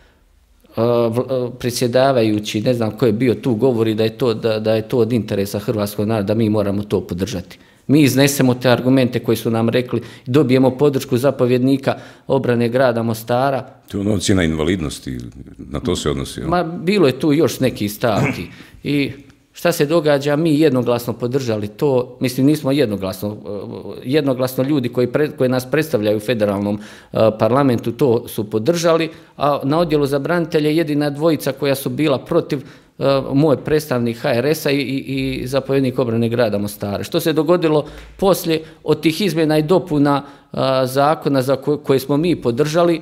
predsjedavajući, ne znam ko je bio tu, govori da je to od interesa hrvatskog naroda, da mi moramo to podržati. Mi iznesemo te argumente koji su nam rekli, dobijemo podršku zapovjednika obrane grada Mostara. To je ono ocjena invalidnosti, na to se odnosi. Ma, bilo je tu još nekih stavki. I šta se događa? Mi jednoglasno podržali to, mislim nismo jednoglasno ljudi koji nas predstavljaju u federalnom parlamentu to su podržali, a na odjelu za branitelje jedina dvojica koja su bila protiv, moj predstavnik HRS-a i zapovjednik obrane grada Mostara. Što se dogodilo poslije od tih izmjena i dopuna zakona za koje smo mi podržali,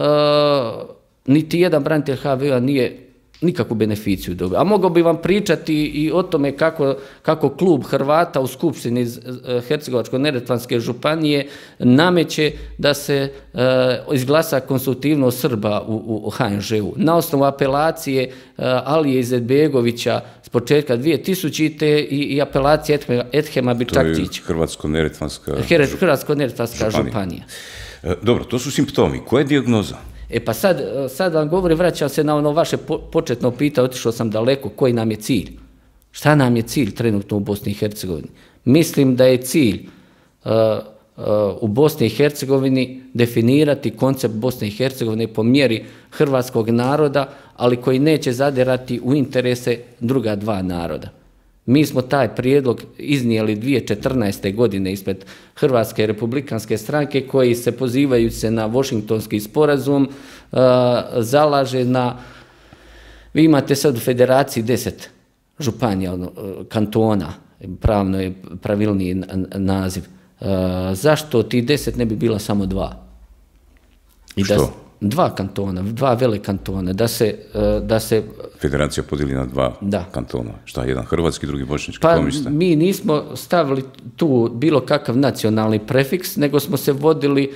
niti jedan branitelj HVO-a nije nikakvu beneficiju dobio. A mogao bi vam pričati i o tome kako klub Hrvata u Skupštini Hercegovačko-neretvanske županije nameće da se izglasa konstitutivnost Srba u HNŽ-u. Na osnovu apelacije Alije Izetbegovića s početka 2000. i apelacije Edhema Bičakčića. To je Hrvatsko-neretvanska županija. Dobro, to su simptomi. Koja je dijagnoza? E pa sad vam govorim, vraćam se na ono vaše početno pitanje, otišao sam daleko, koji nam je cilj? Šta nam je cilj trenutno u Bosni i Hercegovini? Mislim da je cilj u Bosni i Hercegovini definirati koncept Bosne i Hercegovine po mjeri hrvatskog naroda, ali koji neće zadirati u interese druga dva naroda. Mi smo taj prijedlog iznijeli 2014. godine ispred Hrvatske republikanske stranke, koji se pozivaju se na Washingtonski sporazum, zalaže na, vi imate sad u federaciji 10 županija, kantona, pravno je pravilniji naziv. Zašto ti 10 ne bi bila samo 2? Što? 2 kantona, 2 vele kantona, da se... Federacija podijeli na 2 kantona. Šta, jedan hrvatski, drugi bošnjački? Pa mi nismo stavili tu bilo kakav nacionalni prefiks, nego smo se vodili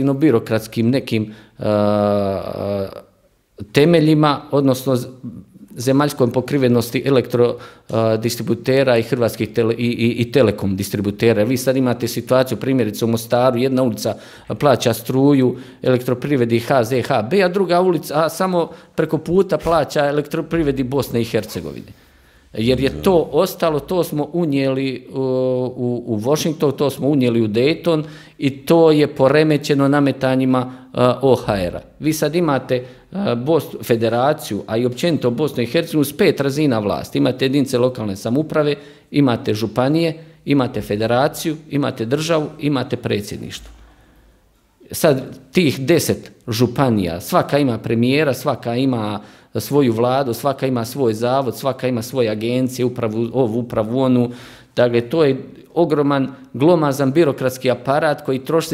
administrativno-birokratskim nekim temeljima, odnosno zemaljskoj pokrivenosti elektrodistributera i hrvatskih i telekom distributera. Vi sad imate situaciju, primjerice u Mostaru, jedna ulica plaća struju elektroprivredi HZHB, a druga ulica samo preko puta plaća elektroprivredi Bosne i Hercegovine. Jer je to ostalo, to smo unijeli u Washington, to smo unijeli u Dayton i to je poremećeno nametanjima OHR-a. Vi sad imate federaciju, a i općenito Bosnu i Hercegovinu s 5 razina vlasti. Imate jedinice lokalne samouprave, imate županije, imate federaciju, imate državu, imate predsjedništvo. Sad tih 10 županija, svaka ima premijera, svaka ima svoju vladu, svaka ima svoj zavod, svaka ima svoje agencije, upravu onu. Dakle, to je ogroman, glomazan birokratski aparat koji troši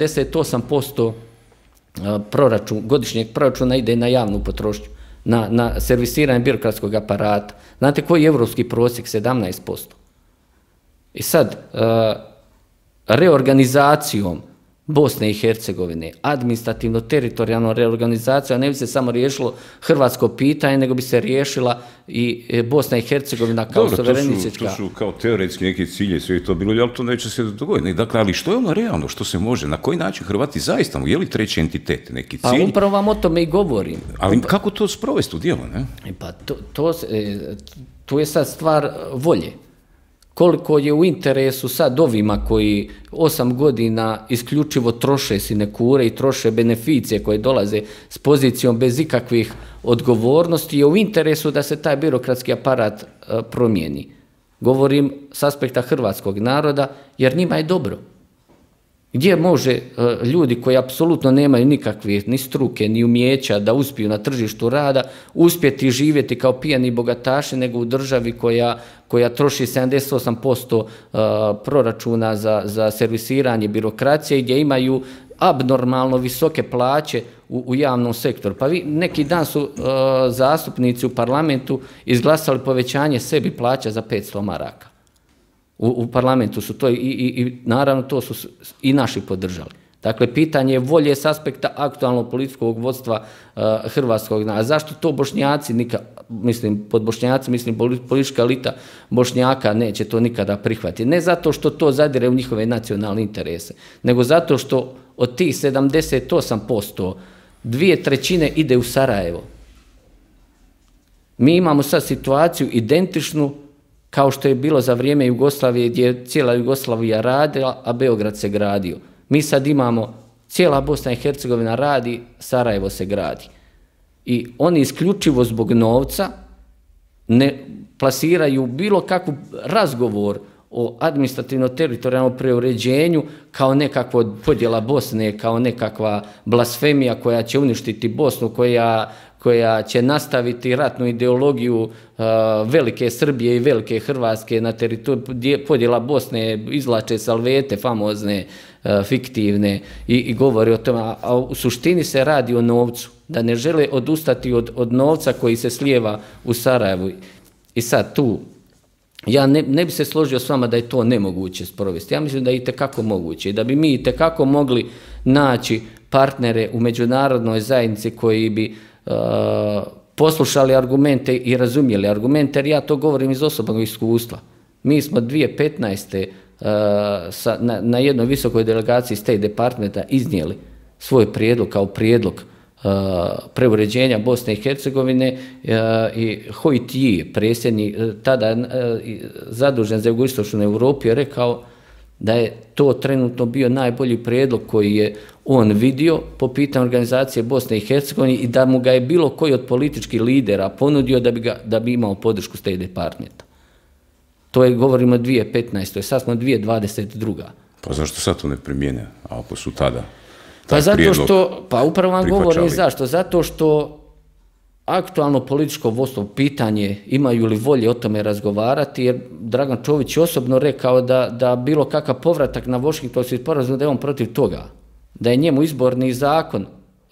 78% godišnjeg proračuna ide na javnu potrošnju, na servisiranje birokratskog aparata. Znate koji je evropski prosjek? 17%. I sad, reorganizacijom Bosne i Hercegovine, administrativno-teritorijalnom reorganizacijom, ne bi se samo riješilo hrvatsko pitanje, nego bi se riješila i Bosna i Hercegovina kao suverenistička. To su kao teoretski neki cilje, sve je to bilo, ali to neće se dogoditi. Dakle, ali što je ono realno, što se može, na koji način Hrvati zaista, je li treći entitet, neki cilj? Pa upravo vam o tome i govorim. Ali kako to sprovesti u djelo, ne? Pa to je sad stvar volje. Koliko je u interesu sad ovima koji 8 godina isključivo troše sinekure i troše beneficije koje dolaze s pozicijom bez ikakvih odgovornosti, je u interesu da se taj birokratski aparat promijeni. Govorim s aspekta hrvatskog naroda, jer njima je dobro. Gdje može ljudi koji apsolutno nemaju nikakve ni struke, ni umijeća da uspiju na tržištu rada, uspjeti živjeti kao pijani bogataši, nego u državi koja troši 78% proračuna za servisiranje birokracije, gdje imaju abnormalno visoke plaće u javnom sektoru. Pa neki dan su zastupnici u parlamentu izglasali povećanje sebi plaća za 500 maraka. U parlamentu su to i naravno to su i naši podržali. Dakle, pitanje je volje s aspekta aktualnog političkog vodstva hrvatskog naroda. Zašto to Bošnjaci, pod Bošnjaci mislim politička elita Bošnjaka neće to nikada prihvatiti. Ne zato što to zadire u njihove nacionalne interese, nego zato što od tih 78%, 2/3 ide u Sarajevo. Mi imamo sad situaciju identičnu kao što je bilo za vrijeme Jugoslavije, gdje je cijela Jugoslavija radila, a Beograd se gradio. Mi sad imamo, cijela Bosna i Hercegovina radi, Sarajevo se gradi. I oni isključivo zbog novca ne plasiraju bilo kakav razgovor o administrativno-teritorijalnom preuređenju kao nekakva podjela Bosne, kao nekakva blasfemija koja će uništiti Bosnu, koja će nastaviti ratnu ideologiju velike Srbije i velike Hrvatske na teritoriju, podjela Bosne, izvlače salvete famozne, fiktivne i govori o tome, a u suštini se radi o novcu, da ne žele odustati od novca koji se slijeva u Sarajevu. I sad tu, ja ne bi se složio s vama da je to nemoguće sprovesti. Ja mislim da je itekako moguće i da bi mi itekako mogli naći partnere u međunarodnoj zajednici koji bi poslušali argumente i razumjeli argumente, jer ja to govorim iz osobnog iskustva. Mi smo 2015. Na jednoj visokoj delegaciji State Departmenta iznijeli svoj prijedlog kao prijedlog preuređenja Bosne i Hercegovine i Hoi Ti, predsjednik tada zadužen za jugoistočnu Europu, je rekao da je to trenutno bio najbolji prijedlog koji je on vidio po pitanju organizacije Bosne i Hercegovine i da mu ga je bilo koji od političkih lidera ponudio da bi imao podršku State Departmenta. To je, govorimo o 2015. Sad smo 2022. Pa zašto sad to ne primijene, ako su tada? Pa zato što, pa upravo vam govorim zašto. Zato što aktualno političko vodstvo, pitanje imaju li volje o tome razgovarati, jer Dragan Čović je osobno rekao da bilo kakav povratak na Washingtonski sporazum, da je on protiv toga. Da je njemu izborni zakon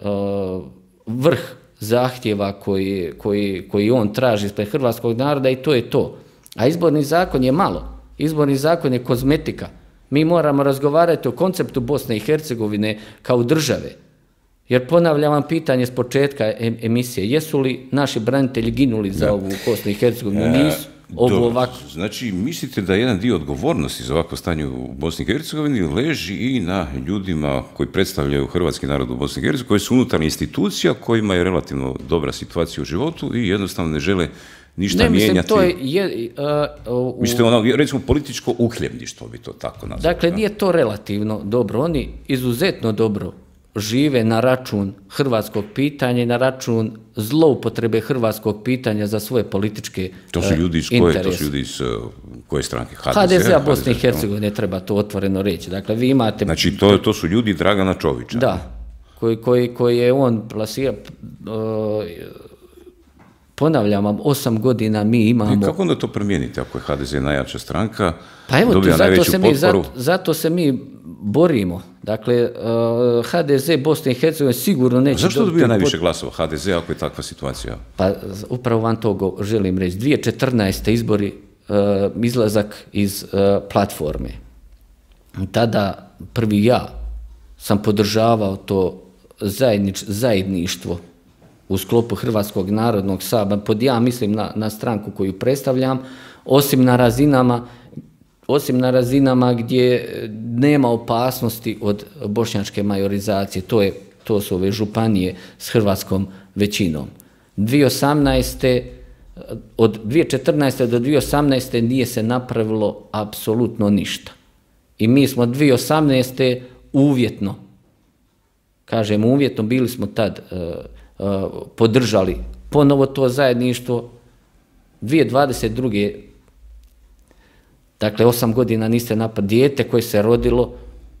vrh zahtjeva koji on traži ispred hrvatskog naroda i to je to. A izborni zakon je malo. Izborni zakon je kozmetika. Mi moramo razgovarati o konceptu Bosne i Hercegovine kao države. Jer ponavljam vam pitanje s početka emisije, jesu li naši branitelji ginuli za ovu Bosnu i Hercegovinu? Nisu. Znači, mislite da jedan dio odgovornosti za ovako stanje u Bosni i Hercegovini leži i na ljudima koji predstavljaju hrvatski narod u Bosni i Hercegovini, koji su unutarnja institucija, kojima je relativno dobra situacija u životu i jednostavno ne žele ništa mijenjati. To je... Mislite, recimo, političko uhljebništvo bi to tako nazvalo. Dakle, nije to relativno dobro. Oni izuzetno dobro žive na račun hrvatskog pitanja i na račun zloupotrebe hrvatskog pitanja za svoje političke interese. To su ljudi iz koje stranke? HDZ-a Bosne i Hercegovine, treba to otvoreno reći. Dakle, vi imate... Znači, to su ljudi Dragana Čovića. Da, koji je on plasirao... Ponavljam vam, 8 godina mi imamo... I kako onda to promijenite ako je HDZ najjača stranka, pa evo, dobija najveću potporu? Zato se mi borimo. Dakle, HDZ Bosne i Hercegovine sigurno neće... Zašto dobija najviše glasova HDZ ako je takva situacija? Pa upravo vam to želim reći. 2014. izbori, izlazak iz platforme. Tada prvi ja sam podržavao to zajedništvo u sklopu Hrvatskog narodnog sabora, pod ja mislim na stranku koju predstavljam, osim na razinama gdje nema opasnosti od bošnjačke majorizacije, to su ove županije s hrvatskom većinom. Od 2014. do 2018. nije se napravilo apsolutno ništa. I mi smo 2018. uvjetno, kažem uvjetno, bili smo tad podržali ponovo to zajedništvo. 2022. Dakle, 8 godina niste napravili. Dijete koje se rodilo,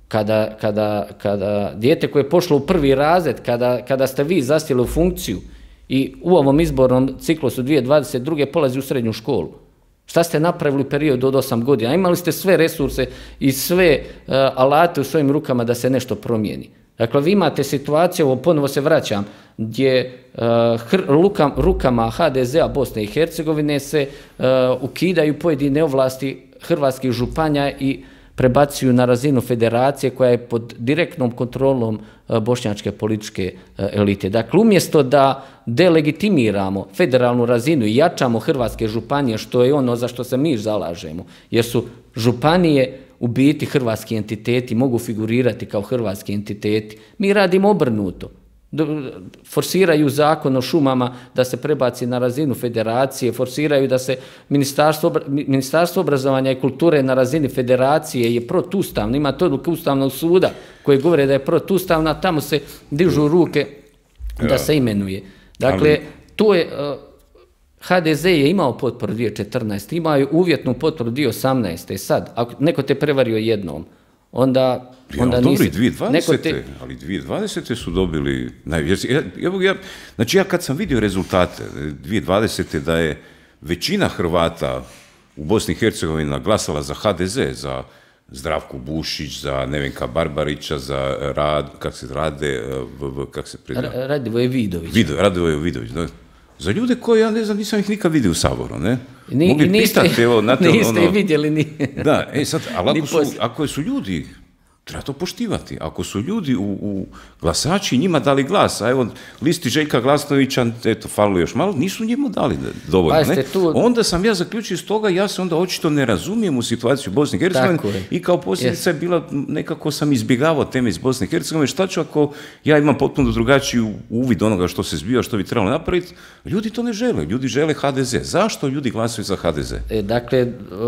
dijete koje je pošlo u prvi razred, kada ste vi zasjeli u funkciju i u ovom izbornom ciklusu 2022. polazi u srednju školu. Šta ste napravili u periodu od 8 godina? Imali ste sve resurse i sve alate u svojim rukama da se nešto promijeni. Dakle, vi imate situaciju, ponovo se vraćam, gdje rukama HDZ-a Bosne i Hercegovine se ukidaju pojedine ovlasti hrvatskih županija i prebacuju na razinu federacije koja je pod direktnom kontrolom bošnjačke političke elite. Dakle, umjesto da delegitimiramo federalnu razinu i jačamo hrvatske županije, što je ono za što se mi zalažemo, jer su županije u biti hrvatski entiteti, mogu figurirati kao hrvatski entiteti. Mi radimo obrnuto. Forsiraju zakon o šumama da se prebaci na razinu federacije, forsiraju da se Ministarstvo obrazovanja i kulture na razini federacije je protuustavno, ima to odluke Ustavnog suda koje govore da je protuustavna, tamo se dižu ruke da se imenuje. Dakle, to je... HDZ je imao potporu 2014. Imao je uvjetnu potporu 2018. Sad, ako neko te prevario jednom, onda nisi... Dobri, 2020. Ali 2020. su dobili najviše. Znači, ja kad sam vidio rezultate 2020. da je većina Hrvata u Bosni i Hercegovini glasala za HDZ, za Zdravku Bušić, za Nevenka Barbarića, za Radivoje Vidović. Radivoje Vidović, da. Za ljude koje, ja ne znam, nisam ih nikad vidio u Saboru, ne? Niste ih vidjeli ni... Da, sad, ali ako su ljudi, treba to poštivati. Ako su ljudi u glasači njima dali glas, a evo listi Željka Glasnovića, eto, falilo još malo, nisu njemu dali dovoljno, ne? Onda sam ja zaključio iz toga, ja se onda očito ne razumijem u situaciju u Bosni i Hercegovini i kao posljedica je bila, nekako sam izbjegavao teme iz Bosne i Hercegovine, šta ću ako ja imam potpuno drugačiji uvid onoga što se zbiva, što bi trebalo napraviti, ljudi to ne žele, ljudi žele HDZ. Zašto ljudi glasuju za HDZ? Dakle,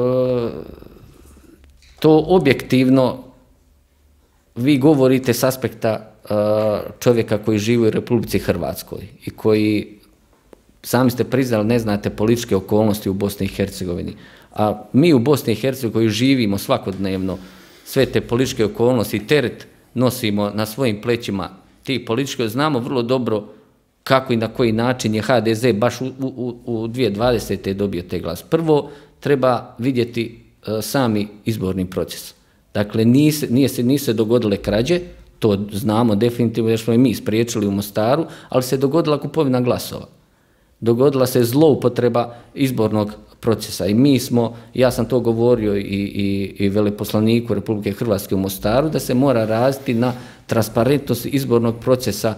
to objektivno vi govorite s aspekta čovjeka koji živi u Republici Hrvatskoj i koji, sami ste priznali, ne znate političke okolnosti u Bosni i Hercegovini. A mi u Bosni i Hercegovini koji živimo svakodnevno sve te političke okolnosti i teret nosimo na svojim plećima, ti politički, znamo vrlo dobro kako i na koji način je HDZ baš u 2020. dobio te glas. Prvo, treba vidjeti sami izborni proces. Dakle, nisu se dogodile krađe, to znamo definitivno jer smo i mi spriječili u Mostaru, ali se dogodila kupovina glasova. Dogodila se zloupotreba izbornog procesa. I mi smo, ja sam to govorio i veleposlaniku Republike Hrvatske u Mostaru, da se mora raditi na transparentnosti izbornog procesa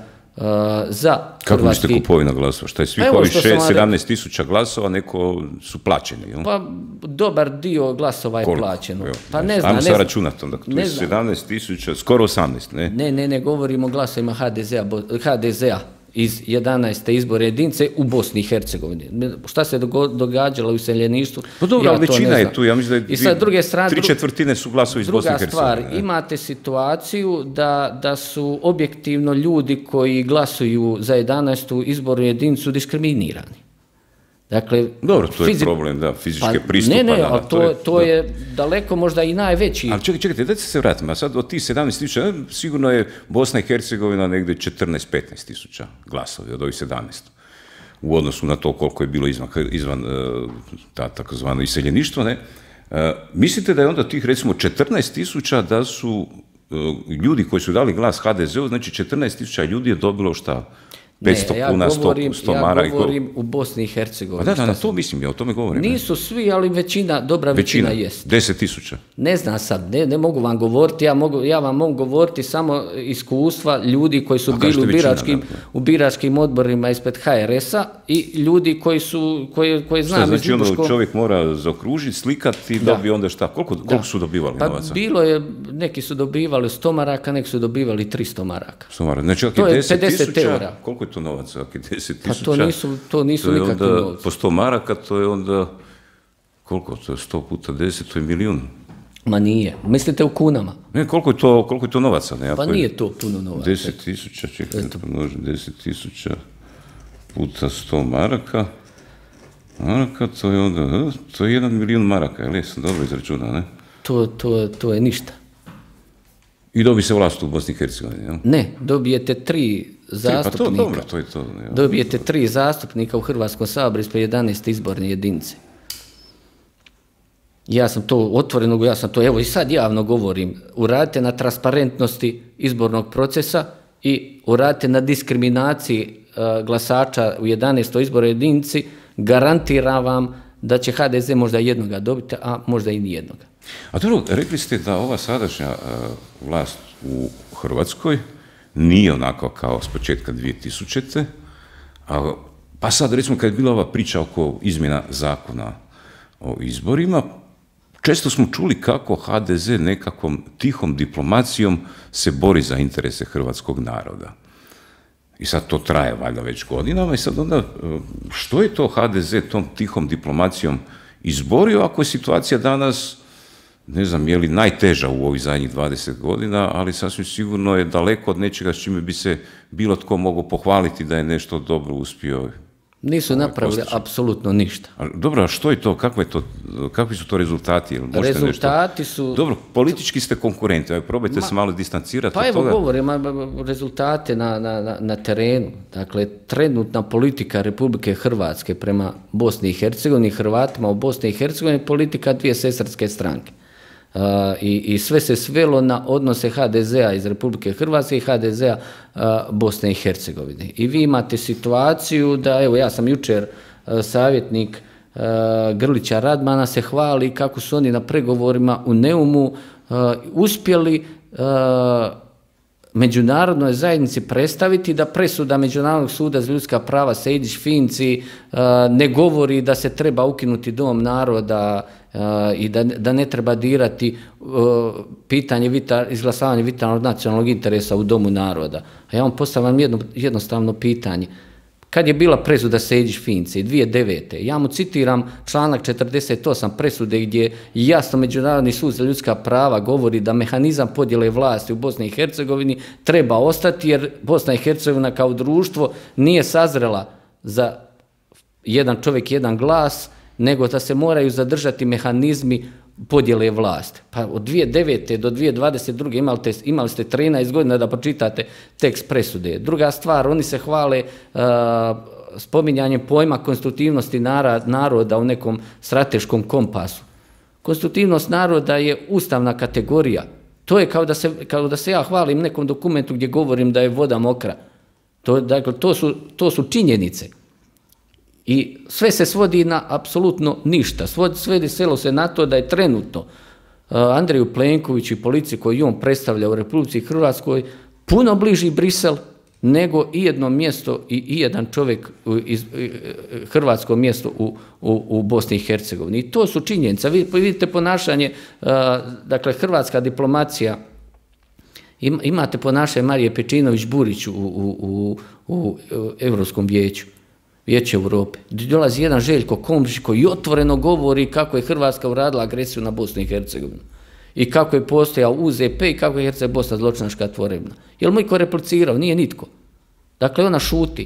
za Kako mislite kupovina glasova? Šta je svih ovih 17.000 glasova neko su plaćeni? Jel? Pa dobar dio glasova je plaćeno. Pa ne znam. Ajmo sad računati onda. To je 17.000, skoro 18, ne? Ne, govorimo o glasovima HDZ-a iz 11. izborne jedinice u Bosni i Hercegovini. Šta se događalo u iseljeništvu? Pa dobro, većina je tu, ja mislim da je 3/4 su glasovi iz Bosne i Hercegovine. Druga stvar, imate situaciju da su objektivno ljudi koji glasuju za 11. izbornu jedinicu diskriminirani. Dakle, dobro, to je problem, da, fizičke pristupa. Ne, ali to je daleko možda i najveći. Ali čekajte, dajte se vratimo, a sad od tih 17.000, sigurno je Bosna i Hercegovina negdje 14-15.000 glasovi od ovih 17. U odnosu na to koliko je bilo izvan ta takozvano iseljeništvo, ne? Mislite da je onda tih, recimo, 14.000 da su ljudi koji su dali glas HDZ-u, znači 14.000 ljudi je dobilo šta? 500 kuna, 100 mara. Ja govorim u Bosni i Hercegovini. Da, to mislim, ja o tome govorim. Nisu svi, ali dobra većina jest. 10.000. Ne znam sad, ne mogu vam govoriti, ja vam mogu govoriti samo iskustva ljudi koji su bili u biračkim odborima ispred HRS-a i ljudi koji znam. Znači ono čovjek mora zaokružiti, slikati i dobije onda šta? Koliko su dobivali novaca? Pa bilo je, neki su dobivali 100 maraka, neki su dobivali 300 maraka. 100 maraka. Znači, to je 50 eura. Koliko je to novaca? Ako je 10.000? Pa to nisu nikakvi novci. Po 100 maraka to je onda, koliko to je, 100 puta 10, to je milijun. Ma nije. Mislite u kunama? Ne, koliko je to novaca? Ne? Pa nije to puno novaca. 10.000, čekajte, pomnožim 10.000 puta 100 maraka. Maraka, to je onda, to je 1 milijun maraka, jel jesam dobro izračunao, ne? To je ništa. I dobi se vlast u Bosni i Hercegovini, jel? Ne, dobijete 3 zastupnika. Pa to je to. Ja. Dobijete 3 zastupnika u Hrvatskom saboru ispred 11. izborne jedinice. Ja sam to otvoreno, evo i sad javno govorim, uradite na transparentnosti izbornog procesa i uradite na diskriminaciji glasača u 11. izbornoj jedinici, garantiram vam da će HDZ možda jednoga dobiti, a možda i nijednoga. A dobro, rekli ste da ova sadašnja vlast u Hrvatskoj nije onako kao s početka 2000. Pa sad, recimo, kad je bila ova priča oko izmjena zakona o izborima, često smo čuli kako HDZ nekakvom tihom diplomacijom se bori za interese hrvatskog naroda. I sad to traje valjda već godinama i sad onda što je to HDZ tom tihom diplomacijom izborio ako je situacija danas, ne znam, je li najteža u ovih zadnjih 20 godina, ali sasvim sigurno je daleko od nečega s čime bi se bilo tko mogao pohvaliti da je nešto dobro uspio. Nisu napravili apsolutno ništa. Dobro, a što je to? Kakvi su to rezultati? Rezultati su... Dobro, politički ste konkurenti, probajte se malo distancirati od toga. Pa evo govorim, rezultate na terenu. Dakle, trenutna politika Republike Hrvatske prema Bosni i Hercegovini, Hrvatima u Bosni i Hercegovini, politika dvije sestarske stranke. I sve se svelo na odnose HDZ-a iz Republike Hrvatske i HDZ-a Bosne i Hercegovine. I vi imate situaciju da, evo ja sam jučer savjetnik Grlića Radmana se hvali kako su oni na pregovorima u Neumu uspjeli međunarodnoj zajednici predstaviti da presuda Međunarodnog suda za ljudska prava Sejdić-Finci ne govori da se treba ukinuti Dom naroda i da ne treba dirati pitanje izglasavanja vitalnog nacionalnog interesa u Domu naroda. A ja vam postavljam jednostavno pitanje. Kad je bila presuda Sejdić-Finci 2009. ja mu citiram članak 48 presude gdje jasno Međunarodni sud za ljudska prava govori da mehanizam podjele vlasti u Bosni i Hercegovini treba ostati jer Bosna i Hercegovina kao društvo nije sazrela za jedan čovjek, jedan glas, nego da se moraju zadržati mehanizmi podjele vlasti. Pa od 2009. do 2022. imali ste 13 godina da pročitate tekst presude. Druga stvar, oni se hvale spominjanjem pojma konstitutivnosti naroda u nekom strateškom kompasu. Konstitutivnost naroda je ustavna kategorija. To je kao da se ja hvalim nekom dokumentu gdje govorim da je voda mokra. Dakle, to su činjenice. I sve se svodi na apsolutno ništa. Svelo se na to da je trenutno Andreju Plenkoviću i policiji koju on predstavlja u Republici Hrvatskoj puno bliži Brisel nego i jedno mjesto i jedan čovjek iz hrvatsko mjesto u Bosni i Hercegovini. I to su činjenice. Vi vidite ponašanje, dakle, hrvatska diplomacija, imate ponašanje Marije Pejčinović-Burić u Europskom vijeću, Vijeće Europe. Dolazi jedan Željko Komšić koji otvoreno govori kako je Hrvatska uradila agresiju na Bosnu i Hercegovinu i kako je postojao UZP i kako je Bosna zločinačka tvorevina. Je li mu iko replicirao? Nije nitko. Dakle, ona šuti.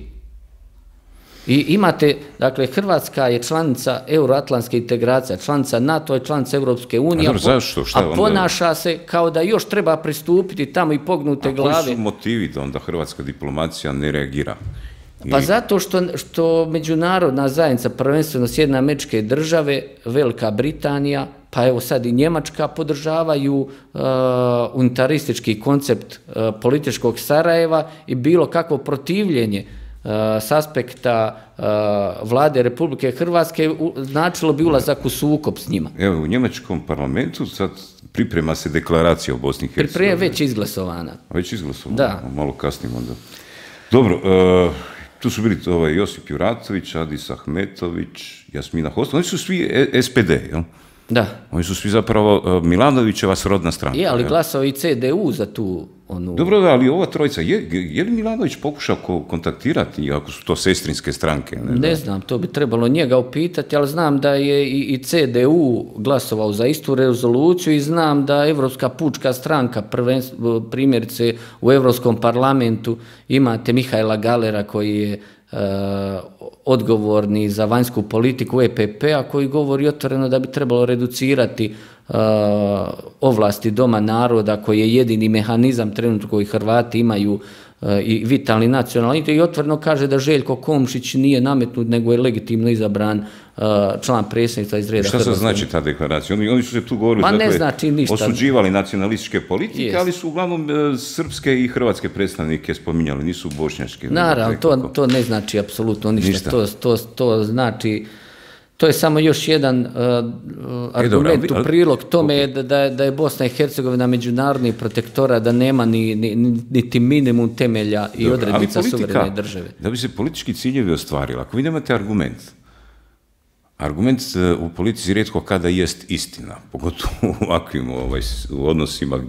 I imate, dakle, Hrvatska je članica euroatlantske integracije, članica NATO je članica Europske unije, a ponaša se kao da još treba pristupiti tamo i pognute glave. A koji su motivi da onda hrvatska diplomacija ne reagira? Pa zato što međunarodna zajednica, prvenstveno Sjedinjene Američke Države, Velika Britanija, pa evo sad i Njemačka podržavaju unitaristički koncept političkog Sarajeva i bilo kakvo protivljenje s aspekta vlade Republike Hrvatske značilo bi ulazak u sukob s njima. Evo, u njemačkom parlamentu sad priprema se deklaracija o Bosni i Hercegovini. Priprema već izglasovana. Već izglasovana? Da. Malo kasnije onda. Dobro, tu su bili Josip Juratović, Adis Ahmetović, Jasmina Hostel, oni su svi SPD, jel? Da. Oni su svi zapravo Milanovićeva srodna stranka. Je, ali glasao i CDU za tu onu... Dobro, da, ali ova trojica, je li Milanović pokušao kontaktirati, ako su to sestrinske stranke? Ne znam, to bi trebalo njega upitati, ali znam da je i CDU glasovao za istu rezoluciju i znam da Evropska pučka stranka, primjerice u Europskom parlamentu, imate Mihajla Galera koji je odgovorni za vanjsku politiku EPP-a, koji govori otvoreno da bi trebalo reducirati ovlasti Doma naroda, koji je jedini mehanizam trenutno koji Hrvati imaju i vitalni nacionalni i otvoreno kaže da Željko Komšić nije nametnut, nego je legitimno izabran član predsjedništva iz reda Hrvatske. Šta sad znači ta deklaracija? Oni su se tu govorili, osuđivali nacionalističke politike, ali su uglavnom srpske i hrvatske predstavnike spominjali, nisu bošnjačke. Naravno, to ne znači apsolutno ništa. To znači... To je samo još jedan argument u prilog tome da je Bosna i Hercegovina međunarodni protektora, da nema niti minimum temelja i odrednica suverene države. Da bi se politički ciljevi ostvarili, ako vi nemate argument u politici rijetko kada jest istina, pogotovo u ovakvim odnosima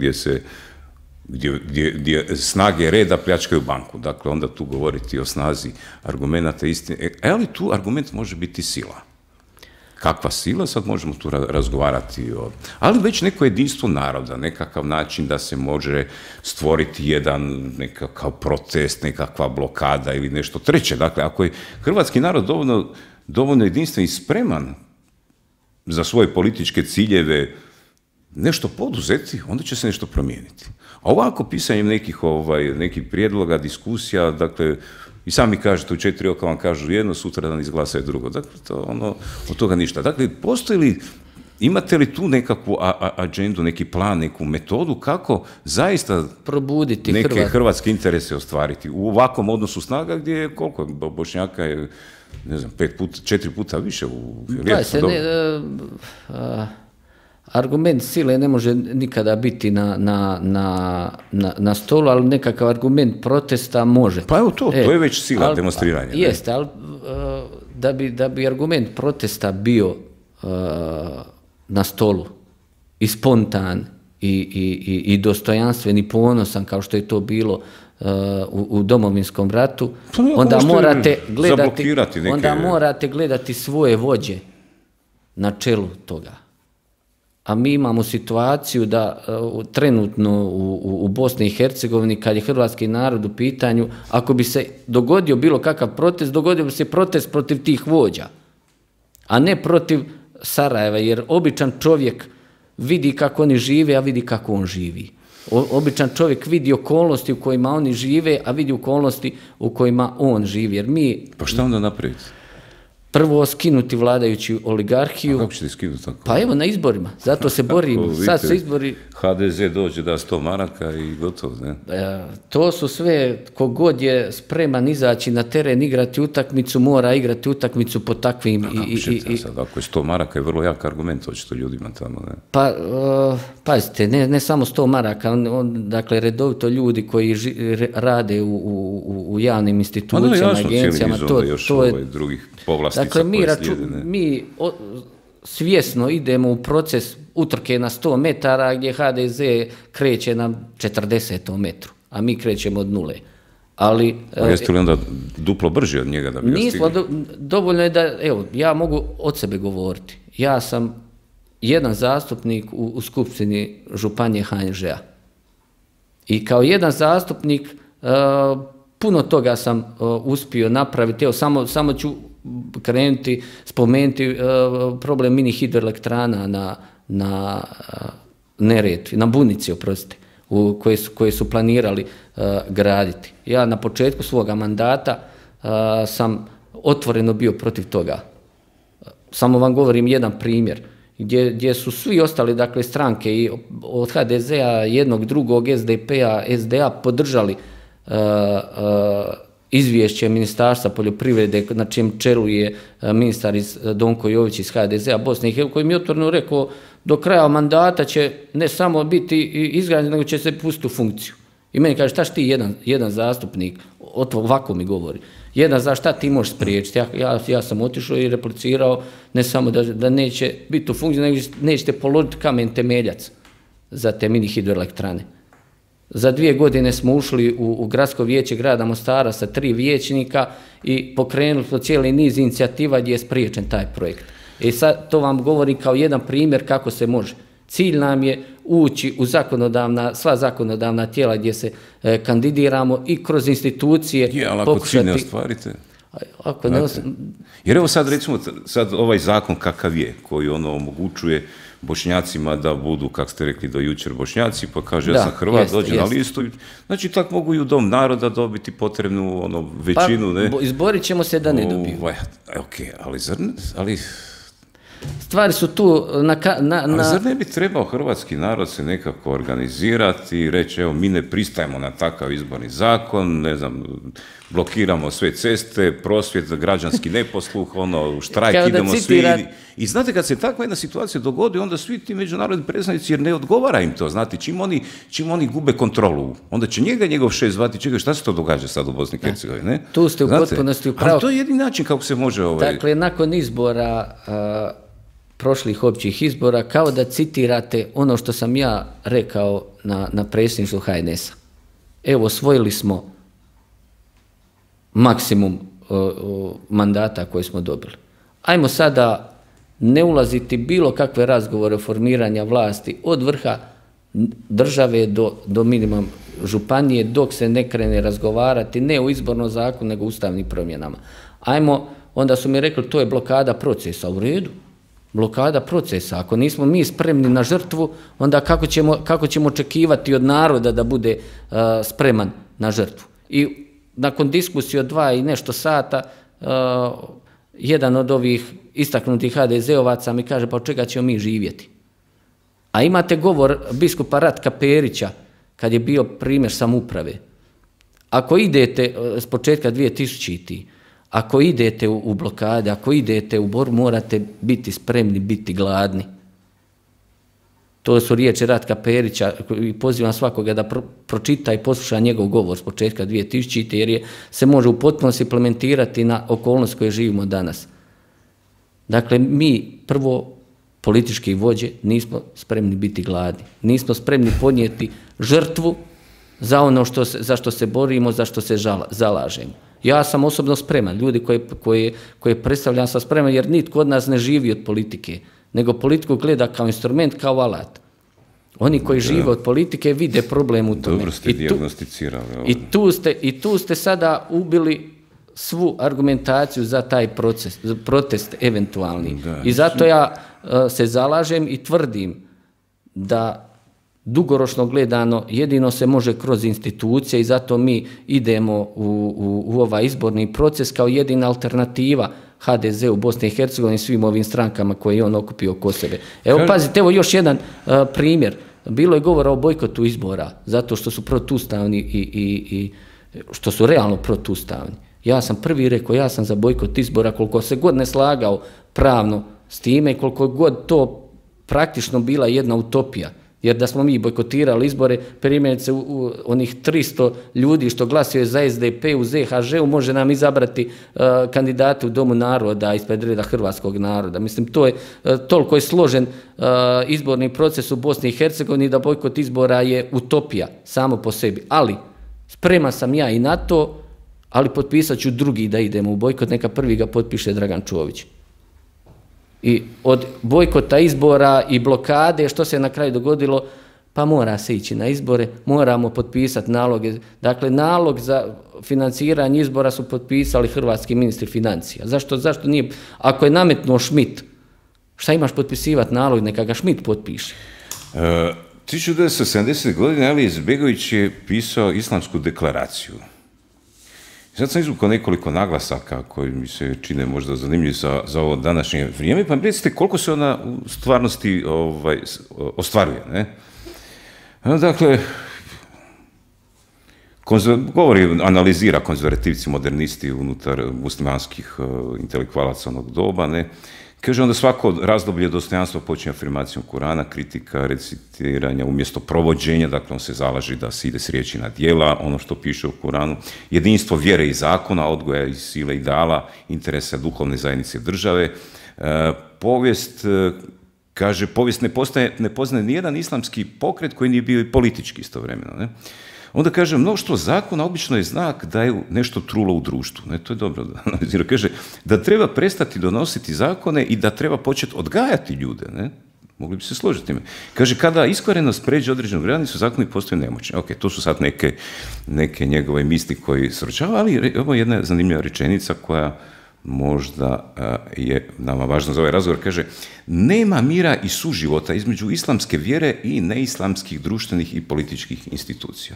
gdje snage reda pljačkaju banku. Dakle, onda tu govoriti o snazi argumenta istine. Ali tu argument može biti sila. Kakva sila, sad možemo tu razgovarati ali već neko jedinstvo naroda, nekakav način da se može stvoriti jedan nekakav protest, nekakva blokada ili nešto treće. Dakle, ako je hrvatski narod dovoljno jedinstven i spreman za svoje političke ciljeve nešto poduzeti, onda će se nešto promijeniti. A ovako pisanjem nekih prijedloga, diskusija, dakle, i sami kažete u 4 oka vam kažu jedno, sutra dan izglasaju drugo. Dakle, od toga ništa. Dakle, imate li tu nekakvu agendu, neki plan, neku metodu kako zaista probuditi neke hrvatske interese ostvariti u ovakvom odnosu snaga gdje je koliko Bošnjaka je, ne znam, 4 puta više u Lijepu. Argument sile ne može nikada biti na stolu, ali nekakav argument protesta može. Pa evo to je već sila demonstriranja. Jeste, ali da bi argument protesta bio na stolu i spontan i dostojanstven i ponosan kao što je to bilo u Domovinskom ratu, onda morate gledati svoje vođe na čelu toga. A mi imamo situaciju da trenutno u Bosni i Hercegovini, kad je hrvatski narod u pitanju, ako bi se dogodio bilo kakav protest, dogodio bi se protest protiv tih vođa, a ne protiv Sarajeva, jer običan čovjek vidi kako oni žive, a vidi kako on živi. Običan čovjek vidi okolnosti u kojima oni žive, a vidi okolnosti u kojima on živi. Jer pa šta onda napraviti? prvo skinuti vladajuću oligarhiju. A kako ćete skinuti tako? Pa evo na izborima, zato se borimo. Sad su izbori... HDZ dođe da 100 maraka i gotovo, ne? To su sve, kogod je spreman izaći na teren, igrati utakmicu, mora igrati utakmicu po takvim... Sad, ako je 100 maraka je vrlo jak argument, očito ljudima tamo, ne? Pa, pazite, ne samo 100 maraka, dakle, redovito ljudi koji rade u javnim institucijama, agencijama, to je drugih povlastica. Dakle, mi svjesno idemo u proces utrke na 100 metara gdje HDZ kreće na 40 metru, a mi krećemo od nule. Ali, jeste li onda duplo brži od njega da bi ga stigli? Dovoljno je da, evo, ja mogu od sebe govoriti. Ja sam jedan zastupnik u skupštini Županije HNŽ-a. I kao jedan zastupnik puno toga sam uspio napraviti. Evo, samo ću krenuti, spomenuti problem mini hidroelektrana na Neretvi, na Bunici, oprostite, koje su planirali graditi. Ja na početku svoga mandata sam otvoreno bio protiv toga. Samo vam govorim jedan primjer, gdje su svi ostali, dakle, stranke i od HDZ-a, jednog, drugog, SDP-a, SDA podržali izvješće Ministarstva poljoprivrede, na čijem čelu je ministar Donko Jović iz HDZ-a Bosne i Hercegovine, koji mi je otvoreno rekao do kraja mandata će ne samo biti izgrađen, nego će se pustiti u funkciju. I meni kaže, šta ti jedan zastupnik, ovako mi govori, šta ti možeš spriječiti? Ja sam otišao i replicirao, ne samo da neće biti u funkciji, nego nećete položiti kamen temeljac za te mini hidroelektrane. Za 2 godine smo ušli u gradsko vijeće grada Mostara sa 3 vijećnika i pokrenuli smo cijeli niz inicijativa gdje je spriječen taj projekt. I sad to vam govori kao jedan primjer kako se može. Cilj nam je ući u sva zakonodavna tijela gdje se kandidiramo i kroz institucije ali ako cilj ne ostvarite? Jer evo sad recimo, ovaj zakon kakav je, koji omogućuje Bošnjacima da budu, kako ste rekli do jučer, Bošnjaci, pa kaže ja sam Hrvat, dođe na listu. Znači tako mogu i u Dom naroda dobiti potrebnu većinu. Pa izborit ćemo se da ne dobiju. Ok, ali stvari su tu Ali zar ne bi trebao hrvatski narod se nekako organizirati i reći, evo, mi ne pristajemo na takav izborni zakon, ne znam, blokiramo sve ceste, prosvjed, građanski neposluh, u štrajk idemo svi. I znate, kad se takva jedna situacija dogodi, onda svi ti međunarodni predstavnici, jer ne odgovara im to, znate, čim oni gube kontrolu, onda će njegov šef zvati, čekaj, šta se to događa sad u Bosni i Hercegovini, ne? Tu ste u potpunosti upravo. Ali to je jedini način kako se može... Dakle, nakon izbora, prošlih općih izbora, kao da citirate ono što sam ja rekao na predsjedništvu HNS-a. Evo, osvojili smo maksimum mandata koje smo dobili. Ajmo sada ne ulaziti bilo kakve razgovore formiranja vlasti od vrha države do minimum županije, dok se ne krene razgovarati ne o izbornom zakonu, nego ustavnim promjenama. Ajmo, onda su mi rekli, to je blokada procesa. U redu, blokada procesa. Ako nismo mi spremni na žrtvu, onda kako ćemo očekivati od naroda da bude spreman na žrtvu? I nakon diskusije od 2 i nešto sata, jedan od ovih istaknutih HDZ-ovaca mi kaže, pa od čega ćemo mi živjeti? A imate govor biskupa Ratka Perića, kad je bio primjer samouprave. Ako idete s početka 2000-ih, ako idete u blokade, ako idete u borbu, morate biti spremni, biti gladni. To su riječi Ratka Perića i pozivam svakoga da pročita i posluša njegov govor s početka 2000. jer se može u potpunosti implementirati na okolnost koje živimo danas. Dakle, mi prvo politički vođe nismo spremni biti gladni. Nismo spremni podnijeti žrtvu za ono za što se borimo, za što se zalažemo. Ja sam osobno spreman, ljudi koje predstavljam sam spreman jer nitko od nas ne živi od politike, nego politiku gleda kao instrument, kao alat. Oni koji žive od politike vide problem u tome. Dobro ste dijagnosticirali. I tu ste sada ubili svu argumentaciju za taj protest eventualni. I zato ja se zalažem i tvrdim da dugoročno gledano jedino se može kroz institucije i zato mi idemo u ovaj izborni proces kao jedina alternativa HDZ u Bosni i Hercegovini, svim ovim strankama koje je on okupio oko sebe. Evo pazite, evo još jedan primjer. Bilo je govora o bojkotu izbora, zato što su protuustavni i što su realno protuustavni. Ja sam prvi rekao, ja sam za bojkot izbora, koliko se god ne slagao pravno s time, koliko god to praktično bila jedna utopija. Jer da smo mi bojkotirali izbore, primjerice onih 300 ljudi što glasuje za SDP u ZHŽ-u može nam izabrati kandidate u Domu naroda ispred reda hrvatskog naroda. Mislim, to je toliko je složen izborni proces u Bosni i Hercegovini da bojkot izbora je utopija samo po sebi. Ali spreman sam ja i na to, ali potpisat ću drugi da idemo u bojkot, neka prvi ga potpiše Dragan Čović. I od bojkota izbora i blokade, što se na kraju dogodilo, pa mora se ići na izbore, moramo potpisati naloge. Dakle, nalog za financiranje izbora su potpisali hrvatski ministri financija. Zašto nije? Ako je nametnuo Schmidt, šta imaš potpisivati nalog, neka ga Schmidt potpiše. 1970. godine Ali Izetbegović je pisao Islamsku deklaraciju. Sad sam izvukao nekoliko naglasaka koji mi se čine možda zanimljivi za ovo današnje vrijeme, pa mi recite koliko se ona u stvarnosti ostvaruje. Ne? Dakle, analizira konzervativci, modernisti unutar muslimanskih intelektualaca onog doba, ne? Kaže onda svako razdoblje dostojanstva počinje afirmacijom Kurana, kritika, recitiranja umjesto provođenja, dakle on se zalaži da se ide s riječi na djela, ono što piše u Kuranu, jedinstvo vjere i zakona, odgoja i sile ideala, interesa duhovne zajednice države. Povijest, kaže, povijest ne poznaje nijedan islamski pokret koji nije bio i politički istovremeno. Ne? Onda kaže, mnoštvo zakona obično je znak da je nešto trulo u društvu. Ne, to je dobro da analizira. Kaže, da treba prestati donositi zakone i da treba početi odgajati ljude. Ne? Mogli bi se složiti time. Kaže, kada iskvarenost pređe određenu granicu, zakoni postaju nemoćni. Ok, to su sad neke njegove misli koji sročava, ali ovo je jedna zanimljiva rečenica koja možda je nama važna za ovaj razgovor. Kaže, nema mira i suživota između islamske vjere i neislamskih društvenih i političkih institucija.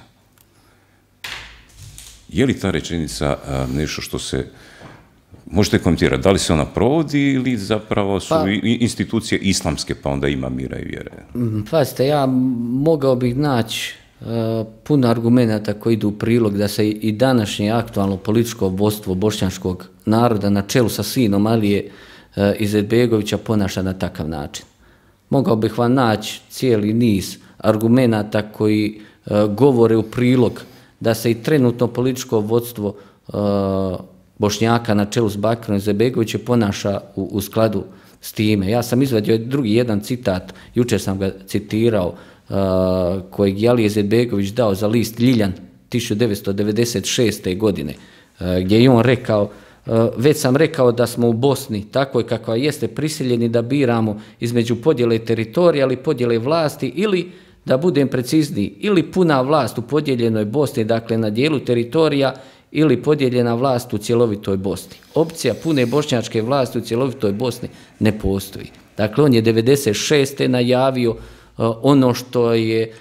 Je li ta rečenica nešto što se možete komentirati? Da li se ona provodi ili zapravo su institucije islamske pa onda ima mira i vjere? Pazite, ja mogao bih naći puno argumenata koji idu u prilog da se i današnje aktualno političko vodstvo bošnjačkog naroda na čelu sa sinom Alije Izetbegovića ponaša na takav način. Mogao bih vam naći cijeli niz argumenata koji govore u prilog da se i trenutno političko vodstvo Bošnjaka na čelu s Bakirom Izetbegovićem ponaša u skladu s time. Ja sam izvadio drugi jedan citat, jučer sam ga citirao, kojeg je Alija Izetbegović dao za list Ljiljan 1996. godine, gdje je on rekao, već sam rekao da smo u Bosni, takvoj kakva jeste, prisiljeni da biramo između podjele teritorija ali podjele vlasti ili, da budem precizniji, ili puna vlast u podijeljenoj Bosni, dakle na dijelu teritorija, ili podijeljena vlast u cjelovitoj Bosni. Opcija pune bošnjačke vlasti u cjelovitoj Bosni ne postoji. Dakle, on je 1996. najavio ono što je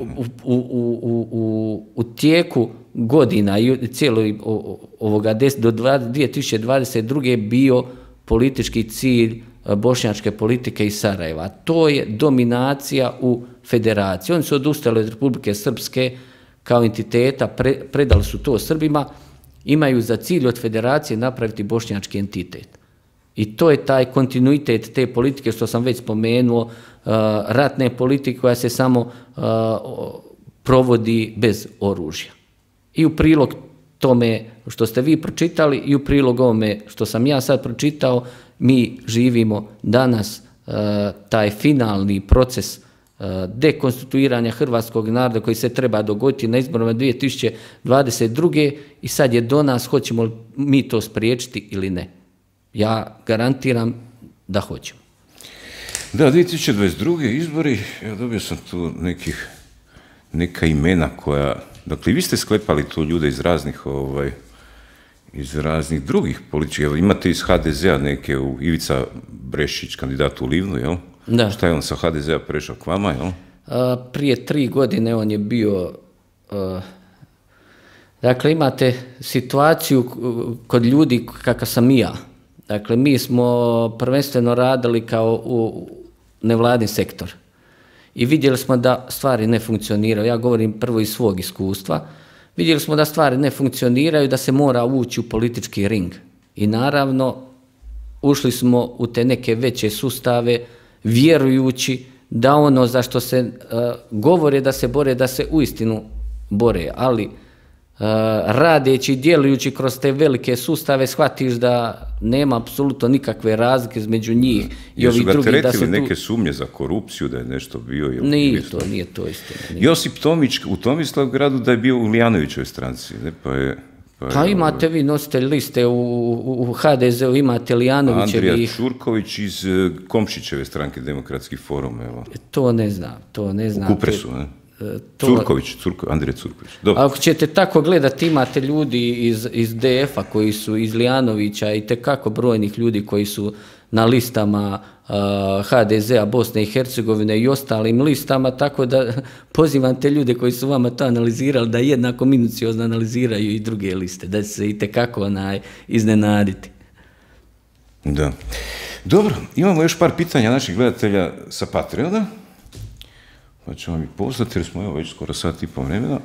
u tijeku godina i cijeloj ovoga do 2022. bio politički cilj bošnjačke politike iz Sarajeva. To je dominacija u federaciji. Oni su odustali od Republike Srpske kao entiteta, predali su to Srbima, imaju za cilj od federacije napraviti bošnjački entitet. I to je taj kontinuitet te politike što sam već spomenuo, ratne politike koja se samo provodi bez oružja. I u prilog tome što ste vi pročitali i u prilog ovome što sam ja sad pročitao, mi živimo danas taj finalni proces dekonstituiranja hrvatskog naroda koji se treba dogoditi na izborima 2022. i sad je do nas hoćemo li mi to spriječiti ili ne. Ja garantiram da hoćemo. Da, 2022. izbori, ja dobio sam tu neka imena koja, dakle vi ste sklepali tu ljude iz raznih drugih političkih, imate iz HDZ-a neke, Ivica Brešić, kandidat u Livnu, jel? Da. Šta je on sa HDZ-a prešao k vama, jel? Prije 3 godine on je bio, dakle imate situaciju kod ljudi kakav sam i ja. Dakle, mi smo prvenstveno radili kao nevladin sektor i vidjeli smo da stvari ne funkcioniraju. Ja govorim prvo iz svog iskustva. Vidjeli smo da stvari ne funkcioniraju, da se mora ući u politički ring. I naravno, ušli smo u te neke veće sustave, vjerujući da ono za što se govore da se bore, da se uistinu bore. Ali radeći i djelujući kroz te velike sustave, shvatiš da nema apsolutno nikakve razlike između njih i ovih drugih. Jesu ga teretili neke sumnje za korupciju, da je nešto bio? Nije to istina. Josip Tomić u Tomislavgradu da je bio u Ulijanovićevoj stranci, ne? Pa imate vi nositelj liste u HDZ-u, imate Lijanovićevi. Andrija Ćurković iz Komšićeve stranke Demokratski forum, evo. To ne znam. U Kupresu, ne? Andrija Ćurković. Dobro. Ako ćete tako gledati, imate ljudi iz DF-a koji su iz Lijanovića i tekako brojnih ljudi koji su na listama HDZ-a Bosne i Hercegovine i ostalim listama, tako da pozivam te ljude koji su vama to analizirali da jednako minuciozno analiziraju i druge liste, da se i tekako iznenaditi. Da. Dobro, imamo još par pitanja naših gledatelja sa Patreona. Pa ćemo mi poslati jer smo evo već skoro sat i pol vremena.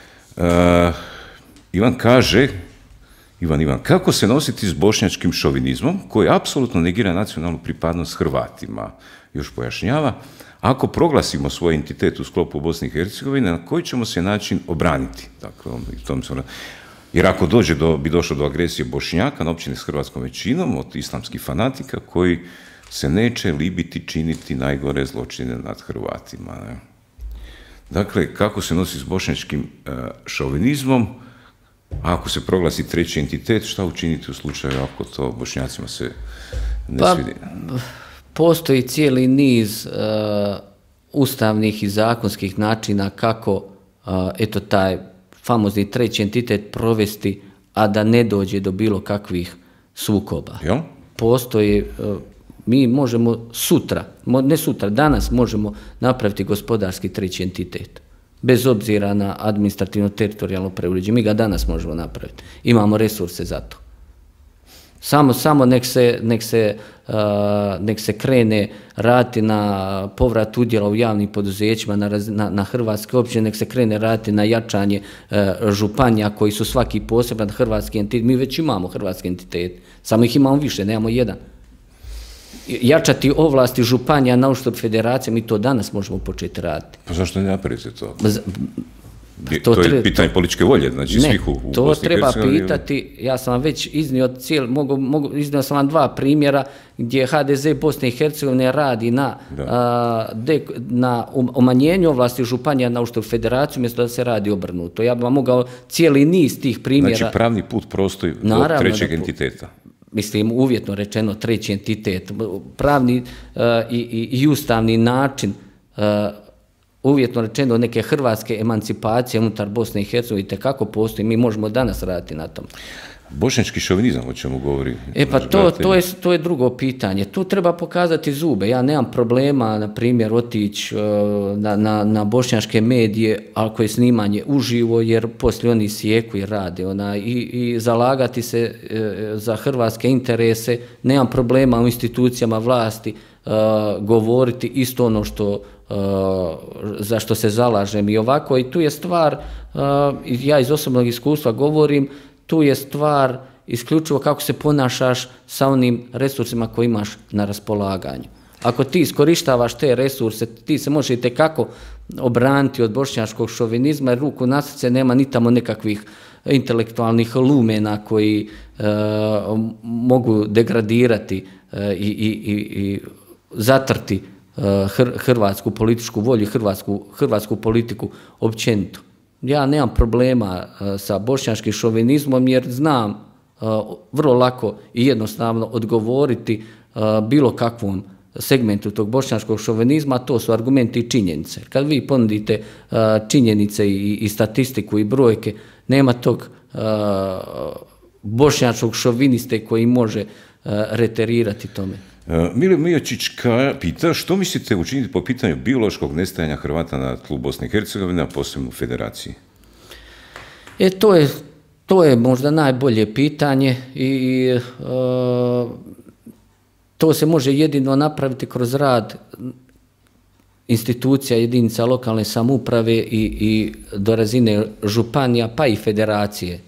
Ivan kaže, Ivan, kako se nositi s bošnjačkim šovinizmom koji apsolutno negira nacionalnu pripadnost Hrvatima? Još pojašnjava, ako proglasimo svoj entitet u sklopu Bosne i Hercegovine, na koji ćemo se način obraniti? Dakle, jer ako bi došlo do agresije Bošnjaka na općine s hrvatskom većinom od islamskih fanatika koji se neće libiti činiti najgore zločine nad Hrvatima. Ne? Dakle, kako se nosi s bošnjačkim šovinizmom, a ako se proglasi treći entitet, šta učiniti u slučaju ako to Bošnjacima se ne svidi? Postoji cijeli niz ustavnih i zakonskih načina kako taj famozni treći entitet provesti, a da ne dođe do bilo kakvih sukoba. Jo? Postoji, mi možemo danas možemo napraviti gospodarski treći entitet. Bez obzira na administrativno-teritorijalno preuređenje. Mi ga danas možemo napraviti. Imamo resurse za to. Samo nek se krene raditi na povrat udjela u javnim poduzećima, na hrvatske općine, nek se krene raditi na jačanje županija koji su svaki poseban hrvatski entitet. Mi već imamo hrvatski entitet, samo ih imamo više, nemamo jedan. Jačati ovlasti županija na uštrb federacije, mi to danas možemo početi raditi. Pa zašto ne napravite to? To je pitanje političke volje, znači svih u Bosni i Hercegovini. To treba pitati, ja sam vam već iznio sam vam dva primjera gdje HDZ Bosne i Hercegovine radi na umanjenju ovlasti županija na uštrb federacije, umjesto da se radi obrnuto. Ja bih vam mogao cijeli niz tih primjera. Znači pravni put prostoji do trećeg entiteta. Mislim, uvjetno rečeno treći entitet, pravni i ustavni način, uvjetno rečeno neke hrvatske emancipacije unutar Bosne i Hercegovine itekako postoji, mi možemo danas raditi na tom. Bošnjački šovinizam, o čemu govori? Pa to je drugo pitanje. Tu treba pokazati zube. Ja nemam problema, na primjer, otići na bošnjačke medije, ako je snimanje uživo, jer poslije oni sijeku i rade. I zalagati se za hrvatske interese. Nemam problema u institucijama vlasti govoriti isto ono za što se zalažem i ovako. I tu je stvar, ja iz osobnog iskustva govorim, tu je stvar isključivo kako se ponašaš sa onim resursima koje imaš na raspolaganju. Ako ti iskorištavaš te resurse, ti se možeš itekako obraniti od bošnjačkog šovinizma, jer ruku na srce nema ni tamo nekakvih intelektualnih lumena koji mogu degradirati i zatrti hrvatsku političku volju, hrvatsku politiku općenito. Ja nemam problema sa bošnjačkim šovinizmom jer znam vrlo lako i jednostavno odgovoriti bilo kakvom segmentu tog bošnjačkog šovinizma, to su argumenti i činjenice. Kad vi ponudite činjenice i statistiku i brojke, nema tog bošnjačkog šoviniste koji može reterirati tome. Mile Mijočić pita što mislite učiniti po pitanju biološkog nestajanja Hrvata na tlu Bosne i Hercegovine, a posebno u Federaciji? To je možda najbolje pitanje i To se može jedino napraviti kroz rad institucija jedinica lokalne samouprave i do razine županija pa i federacije.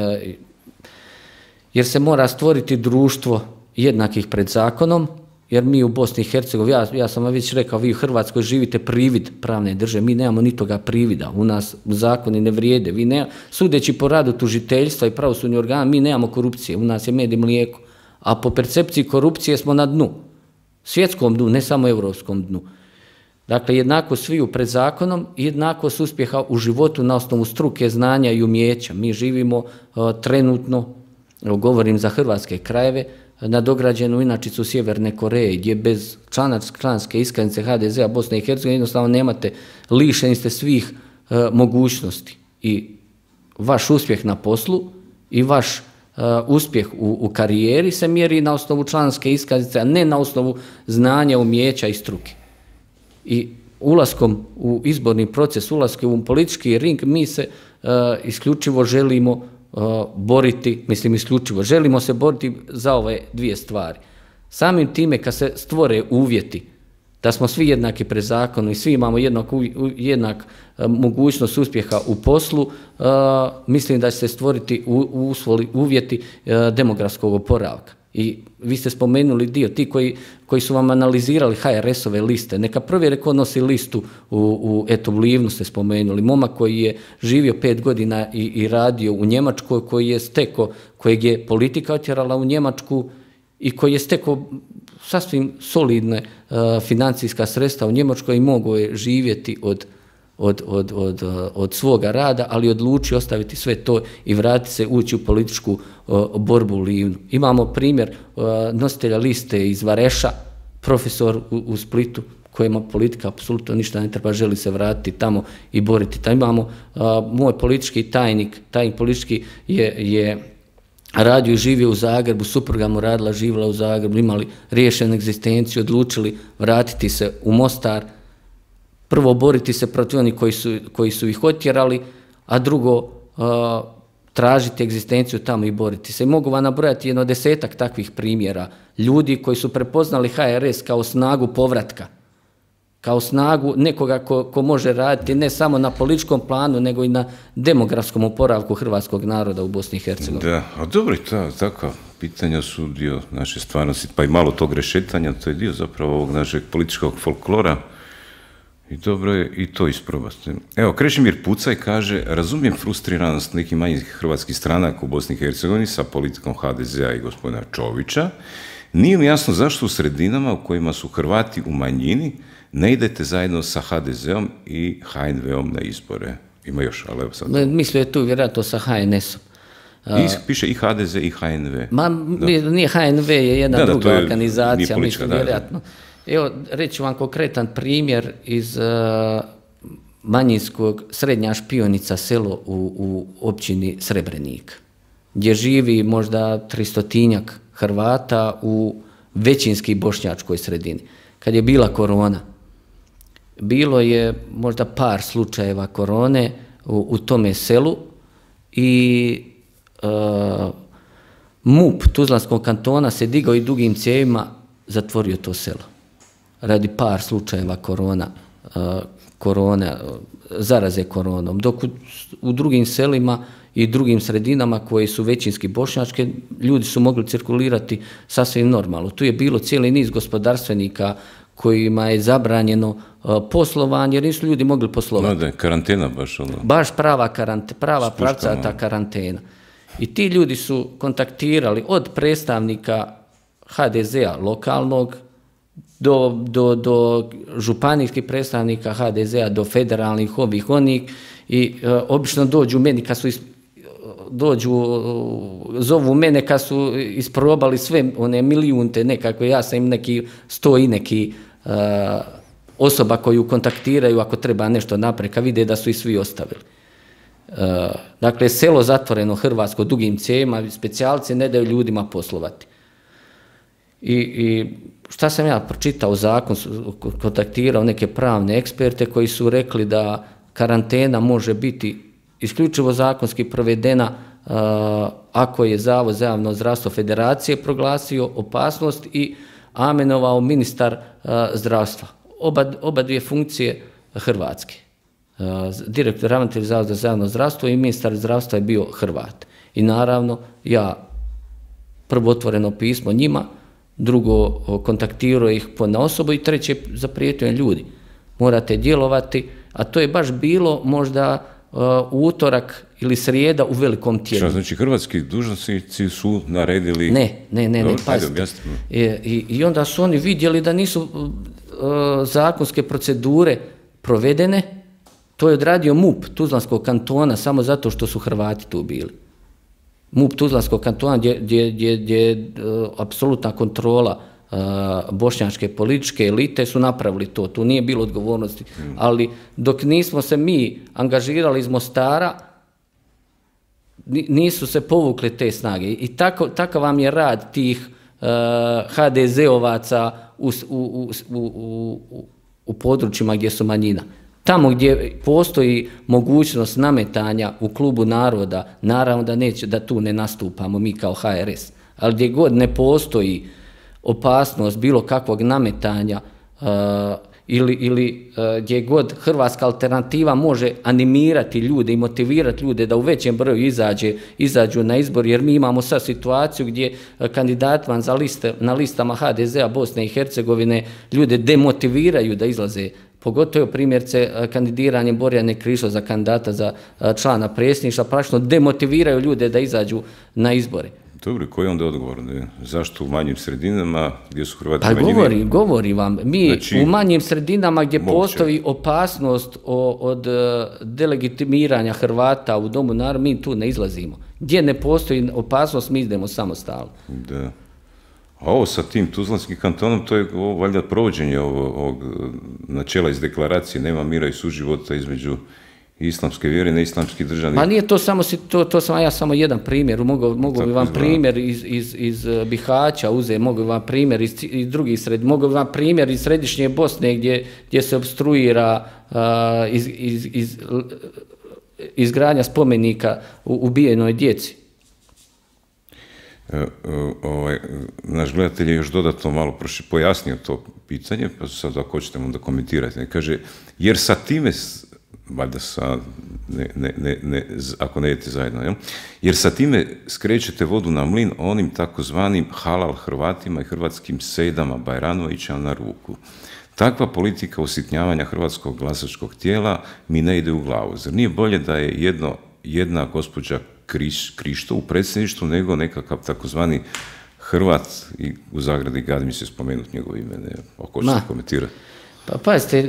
Jer se mora stvoriti društvo jednakih pred zakonom, jer mi u Bosni i Hercegovini, ja sam vam već rekao, vi u Hrvatskoj živite privid pravne države, mi nemamo ni toga privida, u nas zakoni ne vrijede, sudeći po radu tužiteljstva i pravosudnih organa, mi nemamo korupcije, u nas je med i mlijeko, a po percepciji korupcije smo na dnu, svjetskom dnu, ne samo europskom dnu. Dakle, jednako sviju pred zakonom i jednakost uspjeha u životu na osnovu struke, znanja i umijeća. Mi živimo trenutno, govorim za hrvatske krajeve, nadograđenu inačicu Sjeverne Koreje, gdje bez članske iskaznice HDZ-a Bosne i Hercegovine jednostavno nemate, lišeni ste svih mogućnosti. I vaš uspjeh na poslu i vaš uspjeh u karijeri se mjeri na osnovu članske iskaznice, a ne na osnovu znanja, umijeća i struke. I ulaskom u izborni proces, ulaskom u politički ring, mi se isključivo želimo boriti, želimo se boriti za ove dvije stvari. Samim time kad se stvore uvjeti da smo svi jednaki pred zakonom i svi imamo jednak mogućnost uspjeha u poslu, mislim da će se stvoriti uvjeti demografskog oporavka. I vi ste spomenuli dio, ti koji su vam analizirali HRS-ove liste, neka provjere ko nosi listu u Livnu ste spomenuli, momak koji je živio 5 godina i radio u Njemačkoj, koji je stekao, kojeg je politika otjerala u Njemačku i koji je stekao sasvim solidne financijska sredstva u Njemačkoj i mogao je živjeti od svoga rada, ali odlučio ostaviti sve to i vratiti se, ući u političku borbu u Livnu. Imamo primjer nositelja liste iz Vareša, profesor u Splitu, kojima politika apsolutno ništa ne treba, želi se vratiti tamo i boriti. Tamo imamo moj politički tajnik politički je radio i živio u Zagrebu, supruga mu radila, živjela u Zagrebu, imali riješenu egzistenciju, odlučili vratiti se u Mostar, prvo boriti se protiv onih koji su ih otjerali, a drugo tražiti egzistenciju tamo i boriti se. I mogu vam nabrojati 10-ak takvih primjera ljudi koji su prepoznali HRS kao snagu povratka, kao snagu nekoga ko može raditi ne samo na političkom planu, nego i na demografskom oporavku hrvatskog naroda u Bosni i Hercegovini. Da, a dobro, takva pitanja su dio naše stvarnosti, pa i malo tog rešetanja, to je dio zapravo ovog našeg političkog folklora. I dobro je i to isprobati. Evo, Krešimir Pucaj kaže, razumijem frustriranost nekih manjih hrvatskih stranaka u Bosni i Hercegovini sa politikom HDZ-a i gospodina Čovića. Nije mi jasno zašto u sredinama u kojima su Hrvati u manjini ne idete zajedno sa HDZ-om i HNV-om na izbore. Ima još, ali evo sad. Mislio je tu vjerojatno sa HNS-om. Piše i HDZ i HNV. Nije HNV, je jedna druga organizacija, mislim, vjerojatno. Evo, reći vam konkretan primjer iz manjinskog Srednja Špionica selo u općini Srebrenik, gdje živi možda 300-tinjak Hrvata u većinski bošnjačkoj sredini. Kad je bila korona, bilo je možda par slučajeva korone u tome selu i MUP Tuzlanskog kantona se digao i dugim cijevima zatvorio to selo radi par slučajeva korona, zaraze koronom, dok u drugim selima i drugim sredinama koje su većinski bošnjačke, ljudi su mogli cirkulirati sasvim normalno. Tu je bilo cijeli niz gospodarstvenika kojima je zabranjeno poslovanje, jer nisu ljudi mogli poslovati. Da, karantena baš ono. Baš prava pravcata karantena. I ti ljudi su kontaktirali od predstavnika HDZ-a lokalnog do županijskih predstavnika HDZ-a, do federalnih onih i obično dođu meni kad su zovu mene kad su isprobali sve one milijunte nekako, ja sam im neki 100 i neki osoba koju kontaktiraju ako treba nešto napraviti, kad vide da su i svi ostavili. Dakle, selo zatvoreno hrvatsko dugim cijevima, specijalci ne daju ljudima poslovati. I šta sam ja pročitao zakon, kontaktirao neke pravne eksperte koji su rekli da karantena može biti isključivo zakonski provedena ako je Zavod za javno zdravstvo federacije proglasio opasnost i amenovao ministar zdravstva. Oba dvije funkcije hrvatske. Direktor ravnatelj Zavoda za javno zdravstvo i ministar zdravstva je bio Hrvat. I naravno, ja prvo otvoreno pismo njima, drugo kontaktirao ih ponaosobo i treće zaprijetio ljudi. Morate djelovati, a to je baš bilo možda utorak ili srijeda u velikom tjednu. Šta znači hrvatski dužnosnici su naredili... Ne, pazite. I onda su oni vidjeli da nisu zakonske procedure provedene, to je odradio MUP Tuzlanskog kantona samo zato što su Hrvati tu bili. MUP Tuzlanskog kantona gdje je apsolutna kontrola bošnjačke političke elite su napravili to. Tu nije bilo odgovornosti. Ali dok nismo se mi angažirali iz Mostara, nisu se povukle te snage. I takav vam je rad tih HDZ-ovaca u područjima gdje su manjina. Tamo gdje postoji mogućnost nametanja u klubu naroda, naravno da tu ne nastupamo mi kao HRS, ali gdje god ne postoji opasnost bilo kakvog nametanja ili gdje god hrvatska alternativa može animirati ljude i motivirati ljude da u većem broju izađu na izbor, jer mi imamo sad situaciju gdje kandidatima na listama HDZ-a Bosne i Hercegovine ljude demotiviraju da izlaze. Pogotovo primjerce kandidiranje Borjane Krišto za kandidata za člana predsjedništva, praktično demotiviraju ljude da izađu na izbore. Dobro, koji je onda odgovor? Zašto u manjim sredinama gdje su Hrvati manjini? Govorim vam, mi u manjim sredinama gdje postoji opasnost od delegitimiranja Hrvata u Domu naroda, mi tu ne izlazimo. Gdje ne postoji opasnost, mi idemo samostalno. Da. A ovo sa tim Tuzlanskim kantonom, to je valjda provođenje ovog načela iz deklaracije, nema mira i suživota između islamske vjere i neislamskih državnih... Ma nije to samo, to sam ja samo jedan primjer, mogu bi vam primjer iz Bihaća uzeti, mogu bi vam primjer iz drugih sredina, mogu bi vam primjer iz središnje Bosne gdje se obstruira izgradnja spomenika ubijenoj djeci. Naš gledatelj je još dodatno malo pojasnio to pitanje, pa sad ako hoćete onda komentirati. Kaže, jer sa time, valjda ako ne idete zajedno, jer sa time skrećete vodu na mlin onim takozvanim halal Hrvatima i hrvatskim sejdama Bajranovića na ruku. Takva politika usitnjavanja hrvatskog glasačkog tijela mi ne ide u glavu. Zar nije bolje da je jedna gospođa Krišto u predsjedništvu nego nekakav takozvani Hrvat i u zagradi gad mi se spomenuti njegovo ime, ako ćete komentirati. Pa pazite,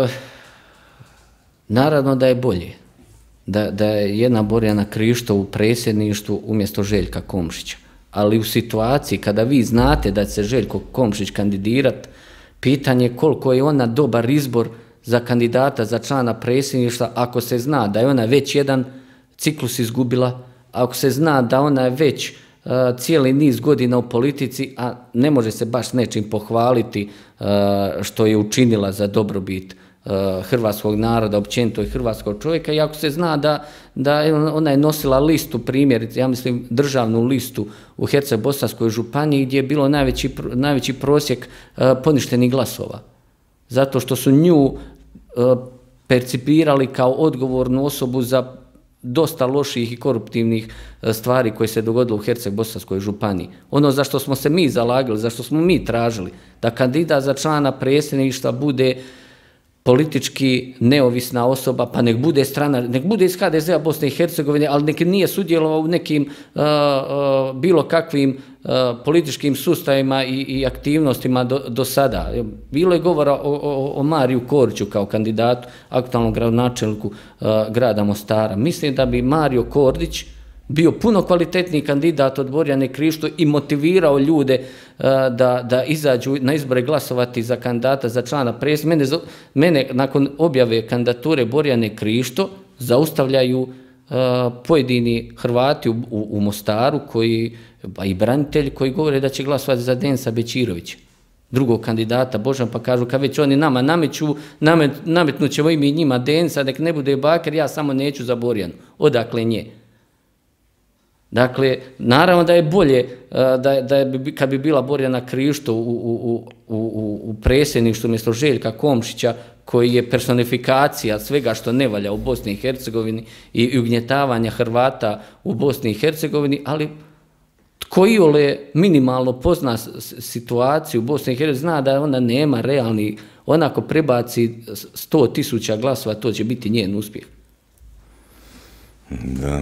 naravno da je bolje da je jedna Borjana Krišto u predsjedništvu umjesto Željka Komšića, ali u situaciji kada vi znate da će se Željko Komšić kandidirati, pitanje koliko je ona dobar izbor za kandidata za člana predsjedništva ako se zna da je ona već jedan ciklus izgubila, ako se zna da ona je već cijeli niz godina u politici, a ne može se baš nečim pohvaliti što je učinila za dobrobit hrvatskog naroda, općenito i hrvatskog čovjeka, i ako se zna da ona je nosila listu, primjerice, ja mislim državnu listu u Herceg-Bosanskoj županiji gdje je bilo najveći prosjek poništenih glasova. Zato što su nju percipirali kao odgovornu osobu za dosta loših i koruptivnih stvari koje se dogodilo u Herceg-Bosanskoj županiji. Ono za što smo se mi zalagali, za što smo mi tražili, da kandidat za člana predsjedništva bude politički neovisna osoba, pa nek bude iz HDZ-a Bosne i Hercegovine, ali nek nije sudjelovao u nekim bilo kakvim političkim sustavima i aktivnostima do sada. Bilo je govora o Mariju Kordiću kao kandidatu, aktualnom gradonačelniku grada Mostara. Mislim da bi Mario Kordić bio puno kvalitetniji kandidat od Borjane Krišto i motivirao ljude da izađu na izbore glasovati za kandidata za člana predsjedništva. Mene nakon objave kandidature Borjane Krišto zaustavljaju pojedini Hrvati u Mostaru pa i branitelji koji govore da će glasovati za Denisa Bećirovića, drugog kandidata Božan, pa kažu kad već oni nama nametnut ćemo i mi njima Denisa, nek ne bude Bakir, ja samo neću za Borjanu. Odakle nje? Dakle, naravno da je bolje kad bi bila Borjana Krišto u predsjedništvu umjesto Željka Komšića, koji je personifikacija svega što ne valja u Bosni i Hercegovini i ugnjetavanja Hrvata u Bosni i Hercegovini, ali tko iole minimalno pozna situaciju u Bosni i Hercegovini zna da ona nema realni, onako prebaci 100.000 glasova, to će biti njen uspjeh. Da.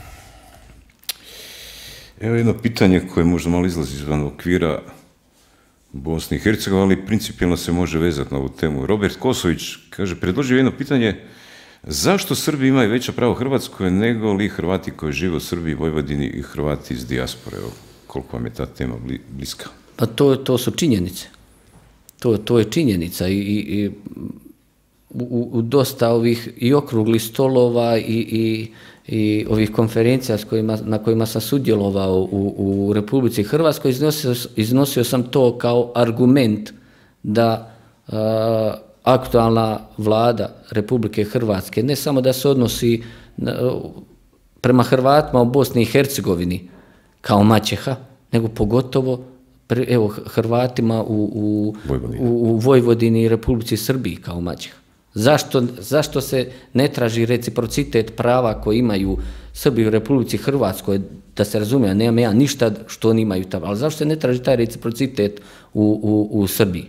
Evo jedno pitanje koje možda malo izlazi izvan okvira Bosne i Hercegovine, ali principijelno se može vezati na ovu temu. Robert Kosović kaže, predložio jedno pitanje, zašto Srbi imaju veća prava u Hrvatskoj nego li Hrvati koji žive u Srbiji, Vojvodini i Hrvati iz dijaspore? Evo, koliko vam je ta tema bliska? Pa to su činjenice. To je činjenica i u dosta ovih i okruglih stolova i ovih konferencija na kojima sam sudjelovao u Republici Hrvatskoj, iznosio sam to kao argument da aktualna vlada Republike Hrvatske ne samo da se odnosi prema Hrvatima u Bosni i Hercegovini kao maćeha, nego pogotovo Hrvatima u Vojvodini i Republici Srbiji kao maćeha. Zašto se ne traži reciprocitet prava koje imaju Srbi u Republici Hrvatskoj, da se razumije, nemam ja ništa što oni imaju tamo, ali zašto se ne traži taj reciprocitet u Srbiji?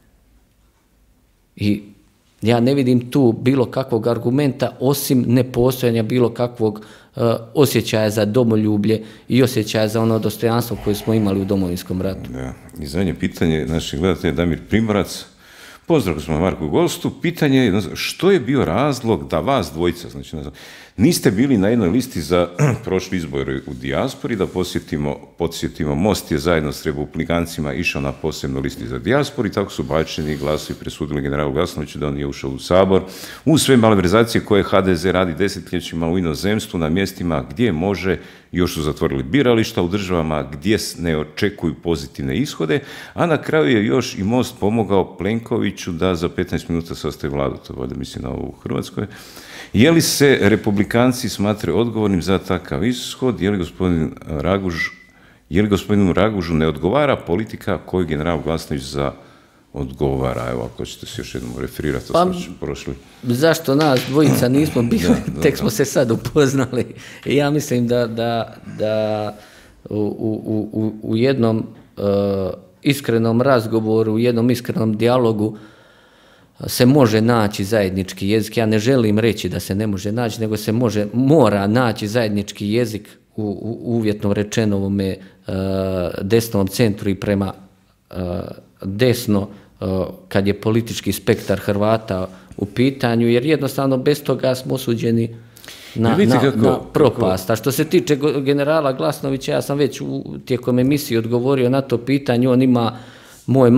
I ja ne vidim tu bilo kakvog argumenta osim nepostojanja bilo kakvog osjećaja za domoljublje i osjećaja za ono dostojanstvo koje smo imali u Domovinskom ratu. Da. I zadnje pitanje našeg gledatelja Damir Primorac. Pozdrav gospodinu Marku Gostu. Pitanje je što je bio razlog da vas dvojica, znači niste bili na jednoj listi za prošli izbor u dijaspori, da podsjetimo, Most je zajedno s republikancima išao na posebnoj listi za dijaspori, tako su bačeni glasovi presudili generalu Glasnoviću da on nije ušao u Sabor. Uz sve malverzacije koje HDZ radi desetljećima u inozemstvu na mjestima gdje može, još su zatvorili birališta, u državama gdje ne očekuju pozitivne ishode, a na kraju je još i Most pomogao Plenkoviću da za 15 minuta sastavi vladu, to valjda mislim na ovu u Hrvatskoj. Je li se republikanci smatraju odgovornim za takav ishod? Je li gospodinu Ragužu ne odgovara politika koju general Glasnović odgovara? Evo, ako ćete se još jednom referirati, to smo prošli. Zašto nas dvojica nismo bili? Tek smo se sad upoznali. I ja mislim da u jednom iskrenom razgovoru, u jednom iskrenom dijalogu se može naći zajednički jezik. Ja ne želim reći da se ne može naći, nego se mora naći zajednički jezik u uvjetno rečeno ovome desnom centru i prema desno kad je politički spektar Hrvata u pitanju, jer jednostavno bez toga smo osuđeni na propast. A što se tiče generala Glasnovića, ja sam već tijekom emisije odgovorio na to pitanje, on ima moj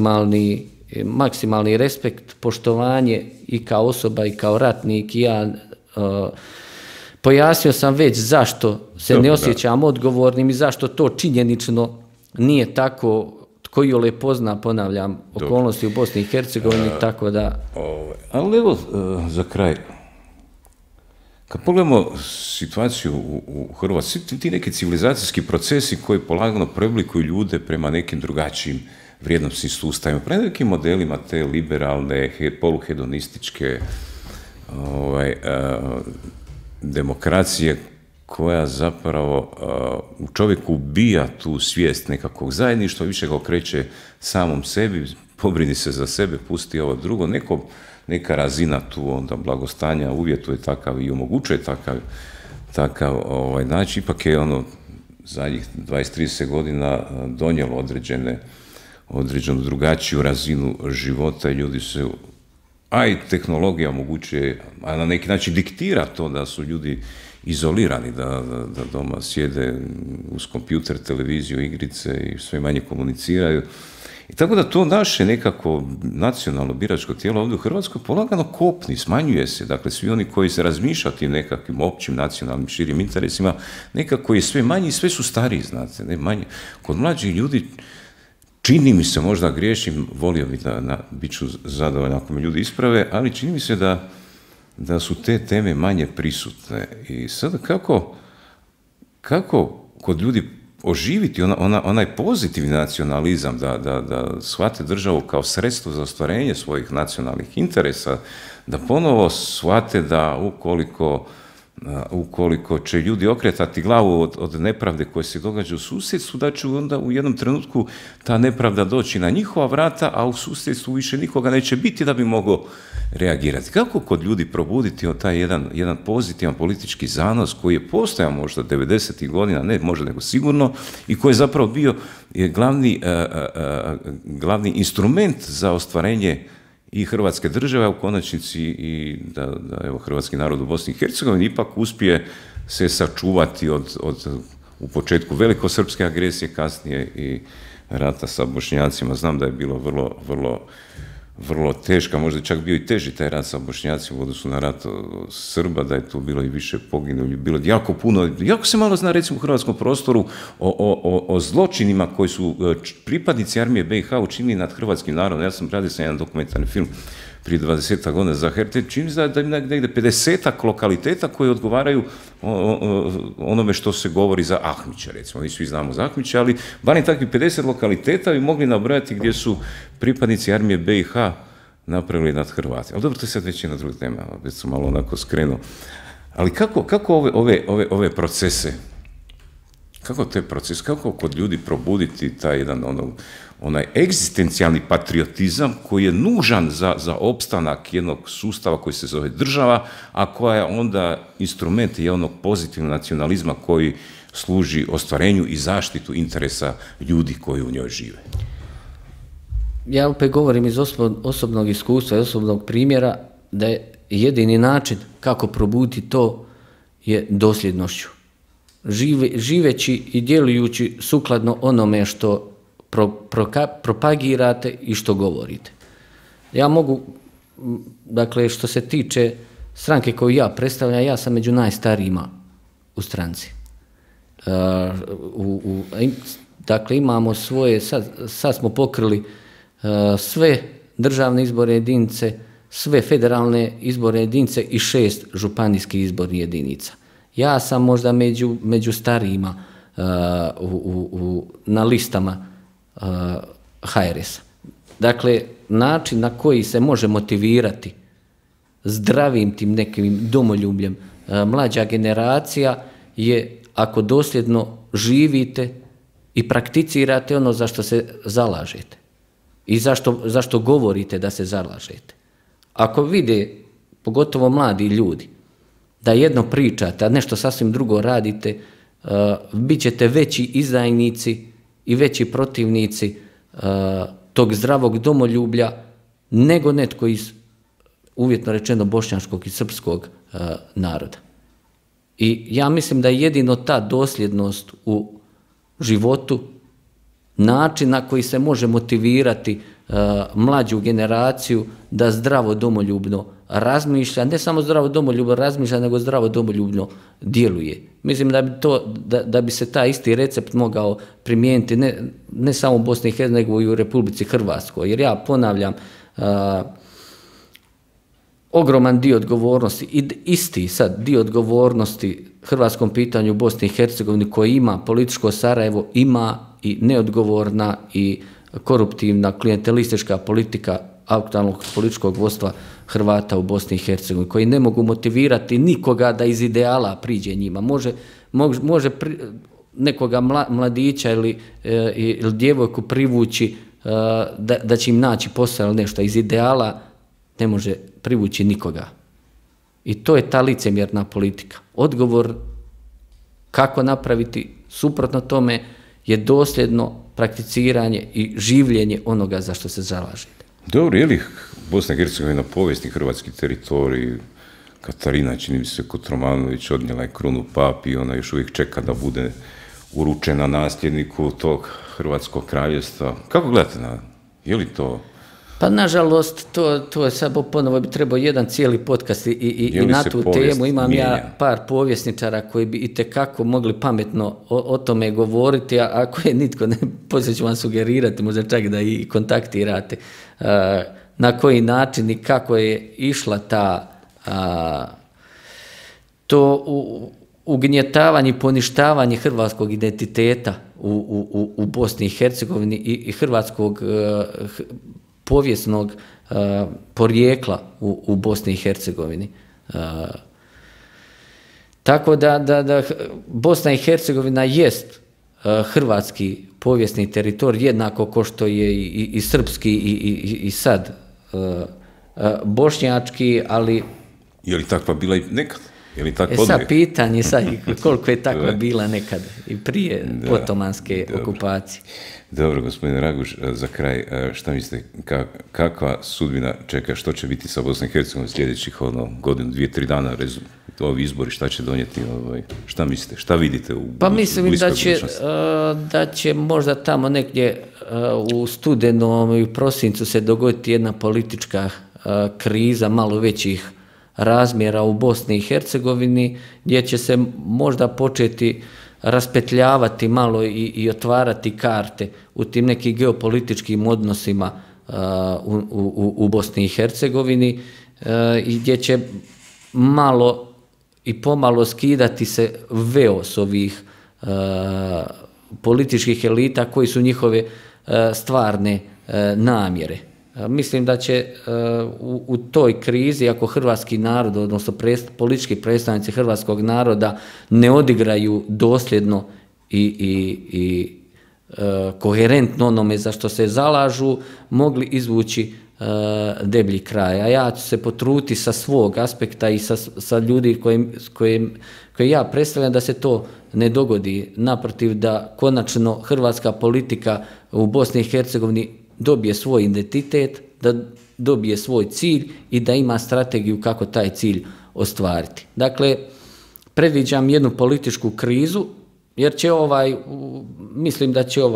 maksimalni respekt, poštovanje i kao osoba i kao ratnik. I ja pojasnio sam već zašto se ne osjećam odgovornim i zašto to činjenično nije tako. Tko iole pozna, ponavljam, okolnosti u Bosni i Hercegovini, tako da... Ali evo, za kraj, kad pogledamo situaciju u Hrvatskoj, ti neki civilizacijski procesi koji polagano preoblikuju ljude prema nekim drugačijim vrijednosnim sustavima, prema nekim modelima te liberalne, poluhedonističke demokracije, koja zapravo u čovjeku ubija tu svijest nekakvog zajedništva, više ga okreće samom sebi, pobrini se za sebe, pusti ovo drugo, neka razina tu onda blagostanja uvjetuje takav i omogućuje takav način. Ipak je zadnjih 20-30 godina donijelo određenu drugačiju razinu života i ljudi se, a i tehnologija omogućuje, a na neki način diktira to da su ljudi izolirani, da doma sjede uz kompjuter, televiziju, igrice i sve manje komuniciraju. I tako da to naše nekako nacionalno biračko tijelo ovdje u Hrvatskoj polagano kopni, smanjuje se. Dakle, svi oni koji se razmišljaju o tim nekakvim općim, nacionalnim, širim interesima, nekako je sve manji i sve su stariji, znate, ne manje. Kod mlađih ljudi, čini mi se, možda griješim, volio bi bit ću zadovoljan ako me ljudi isprave, ali čini mi se da su te teme manje prisutne. I sada kako kod ljudi oživiti onaj pozitivni nacionalizam, da shvate državu kao sredstvo za ostvarenje svojih nacionalnih interesa, da ponovo shvate da ukoliko će ljudi okretati glavu od nepravde koje se događa u susjedstvu, da će onda u jednom trenutku ta nepravda doći na njihova vrata, a u susjedstvu više nikoga neće biti da bi mogao reagirati. Kako kod ljudi probuditi taj jedan pozitivan politički zanos koji je postojao možda 90. godina, ne možda nego sigurno, i koji je zapravo bio glavni instrument za ostvarenje i Hrvatske države, a u konačnici i da evo, hrvatski narod u Bosni i Hercegovini ipak uspije se sačuvati od u početku velikosrpske agresije, kasnije i rata sa Bošnjacima. Znam da je bilo vrlo teška, možda je čak bio i teži taj rat sa Bošnjacima u odnosu na rat Srba, da je tu bilo i više poginulih, bilo jako puno, jako se malo zna recimo u hrvatskom prostoru o zločinima koji su pripadnici armije BiH učinili nad hrvatskim narodom. Ja sam radio jedan dokumentarni film prije 20 godina za HRT, čini se da ima negdje 50-ak lokaliteta koji odgovaraju onome što se govori za Ahmića, recimo. Mi svi znamo za Ahmića, ali barem takvih 50 lokaliteta bi mogli nabrojati gdje su pripadnici armije BiH napravili nad Hrvatima. Ali dobro, to je sad već jedna druga tema, već sam malo onako skrenuo. Ali kako ove procese, kako kod ljudi probuditi taj jedan onaj egzistencijalni patriotizam koji je nužan za opstanak jednog sustava koji se zove država, a koja je onda instrument onog pozitivnog nacionalizma koji služi ostvarenju i zaštitu interesa ljudi koji u njoj žive. Ja opet govorim iz osobnog iskustva i osobnog primjera da je jedini način kako probuditi to je dosljednošću. Živeći i djelujući sukladno onome što propagirate i što govorite. Ja mogu, dakle, što se tiče stranke koju ja predstavljam, ja sam među najstarijima u stranci. Dakle, imamo svoje, sad smo pokrili sve državne izborne jedinice, sve federalne izborne jedinice i 6 županijskih izbornih jedinica. Ja sam možda među starijima na listama HRS-a. Dakle, način na koji se može motivirati zdravim tim nekim domoljubljem mlađa generacija je ako dosljedno živite i prakticirate ono za što se zalažete i zašto govorite da se zalažete. Ako vide, pogotovo mladi ljudi, da jedno pričate, a nešto sasvim drugo radite, bit ćete veći izdajnici i veći protivnici tog zdravog domoljublja nego netko iz, uvjetno rečeno, bošnjačkog i srpskog naroda. I ja mislim da je jedino ta dosljednost u životu način na koji se može motivirati mlađu generaciju da zdravo domoljubno razmišlja, ne samo zdravo domoljubno razmišlja, nego zdravo domoljubno djeluje. Mislim da bi se taj isti recept mogao primijeniti ne samo u Bosni i Hercegovini, nego i u Republici Hrvatskoj. Jer ja ponavljam, ogroman dio odgovornosti, i isti sad dio odgovornosti hrvatskom pitanju u Bosni i Hercegovini koji ima političko Sarajevo, ima i neodgovorna i koruptivna klijentelistička politika aktualnog političkog vodstva Hrvata u Bosni i Hercegovini, koji ne mogu motivirati nikoga da iz ideala priđe njima. Može nekoga mladića ili djevojku privući da će im naći posao ili nešto. Iz ideala ne može privući nikoga. I to je ta licemjerna politika. Odgovor kako napraviti suprotno tome je dosljedno prakticiranje i življenje onoga za što se zalažete. Dobro, je li Bosna i Hercegovina povijesni hrvatski teritorij? Katarina, čini mi se, Kotromanović odnijela je krunu papi i ona još uvijek čeka da bude uručena nasljedniku tog Hrvatskog kraljevstva. Kako gledate na, je li to? Pa nažalost, to je sad ponovo bi trebao jedan cijeli podcast i na tu temu. Imam ja par povjesničara koji bi itekako mogli pametno o tome govoriti, a ako je nitko, poslije ću vam sugerirati, možda čak da i kontaktirate, na koji način i kako je išla ta ugnjetavanje i poništavanje hrvatskog identiteta u Bosni i Hercegovini i hrvatskog povijesnog porijekla u Bosni i Hercegovini. Tako da Bosna i Hercegovina jest hrvatski povijesni teritorij, jednako kao što je i srpski i sad bošnjački, ali... Je li takva bila i nekad? Je li takva sad pitanje koliko je takva bila nekad i prije otomanske okupacije. Dobro, gospodine Raguž, za kraj, šta mislite, kakva sudbina čeka, što će biti sa Bosnom i Hercegovinom sljedećih godinu, 2-3 dana, ovi izbori, šta će donijeti, šta mislite, šta vidite u Pa mislim da će možda tamo negdje u studenom i u prosincu se dogoditi jedna politička kriza malo većih razmjera u Bosni i Hercegovini, gdje će se možda početi raspetljavati malo i otvarati karte u tim nekim geopolitičkim odnosima u Bosni i Hercegovini i gdje će malo i pomalo skidati se veo s ovih političkih elita koji su njihove stvarne namjere. Mislim da će u toj krizi, ako hrvatski narod, odnosno politički predstavnici hrvatskog naroda ne odigraju dosljedno i koherentno onome za što se zalažu, mogli izvući deblji kraj. A ja ću se potruditi sa svog aspekta i sa ljudi koje ja predstavljam da se to ne dogodi. Naprotiv, da konačno hrvatska politika u Bosni i Hercegovini dobije svoj identitet, da dobije svoj cilj i da ima strategiju kako taj cilj ostvariti. Dakle, predviđam jednu političku krizu, jer će mislim da će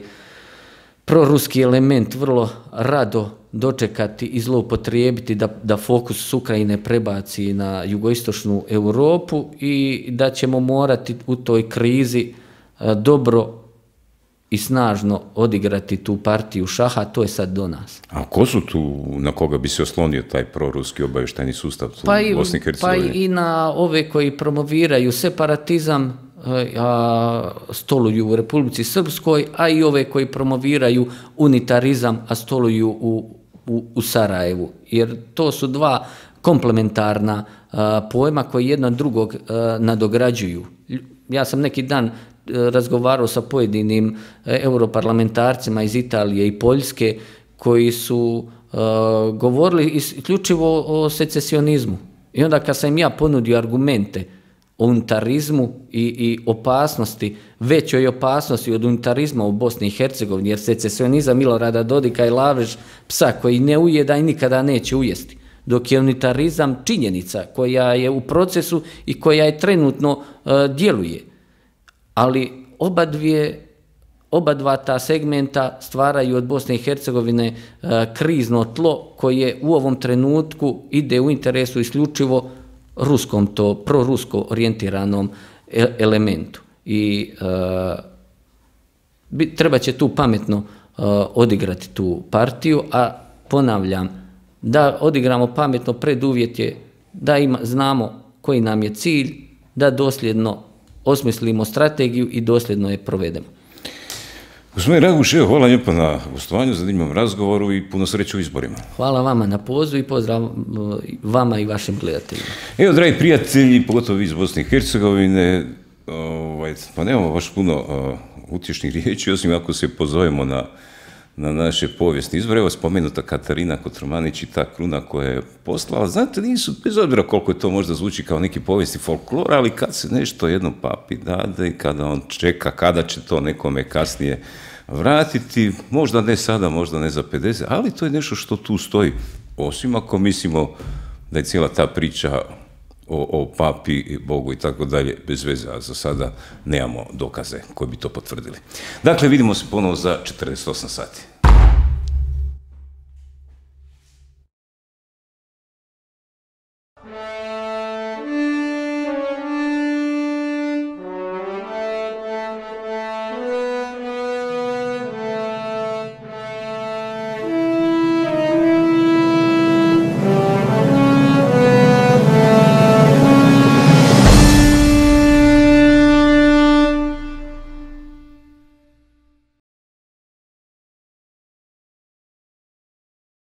proruski element vrlo rado dočekati i zloupotrijebiti da fokus s Ukrajine prebaci na jugoistočnu Europu i da ćemo morati u toj krizi dobro i snažno odigrati tu partiju šaha, to je sad do nas. A ko su tu, na koga bi se oslonio taj proruski obavještajni sustav u Bosni i Hercegovini? Pa i na ove koji promoviraju separatizam, stoluju u Republici Srpskoj, a i ove koji promoviraju unitarizam, a stoluju u Sarajevu. Jer to su dva komplementarna pojma koji jedan drugog nadograđuju. Ja sam neki dan razgovarao sa pojedinim europarlamentarcima iz Italije i Poljske koji su govorili isključivo o secesionizmu. I onda kad sam ja ponudio argumente o unitarizmu i opasnosti, većoj opasnosti od unitarizma u Bosni i Hercegovini, jer secesionizam Milorada Dodika je lavež psa koji ne ujeda i nikada neće ujesti. Dok je unitarizam činjenica koja je u procesu i koja je trenutno djeluje. Ali oba dva ta segmenta stvaraju od Bosne i Hercegovine krizno tlo koje u ovom trenutku ide u interesu isključivo ruskom, to prorusko orijentiranom elementu. I treba će tu pametno odigrati tu partiju, a ponavljam, da odigramo pametno preduvjet je da znamo koji nam je cilj, da dosljedno osmislimo strategiju i dosljedno je provedemo. Gospodin Raguž, hvala lijepo na gostovanju, zanimljivom razgovoru i puno sreće u izborima. Hvala vama na pozivu i pozdrav vama i vašim gledateljima. Evo, dragi prijatelji, pogotovo vi iz Bosne i Hercegovine, pa nemamo baš puno utješnih riječi, osim ako se pozovemo na naše povijesne izbore. Evo, spomenuta Katarina Kotromanić i ta kruna koja je poslala. Znate, nisu, bez obzira koliko je to možda zvuči kao neki povijesni folklor, ali kad se nešto jednom papi dade i kada on čeka, kada će to nekome kasnije vratiti, možda ne sada, možda ne za 50, ali to je nešto što tu stoji. Osim ako mislimo da je cijela ta priča o papi, Bogu i tako dalje bez veze, a za sada nemamo dokaze koji bi to potvrdili. Dakle, vidimo se ponovo za 48 sati.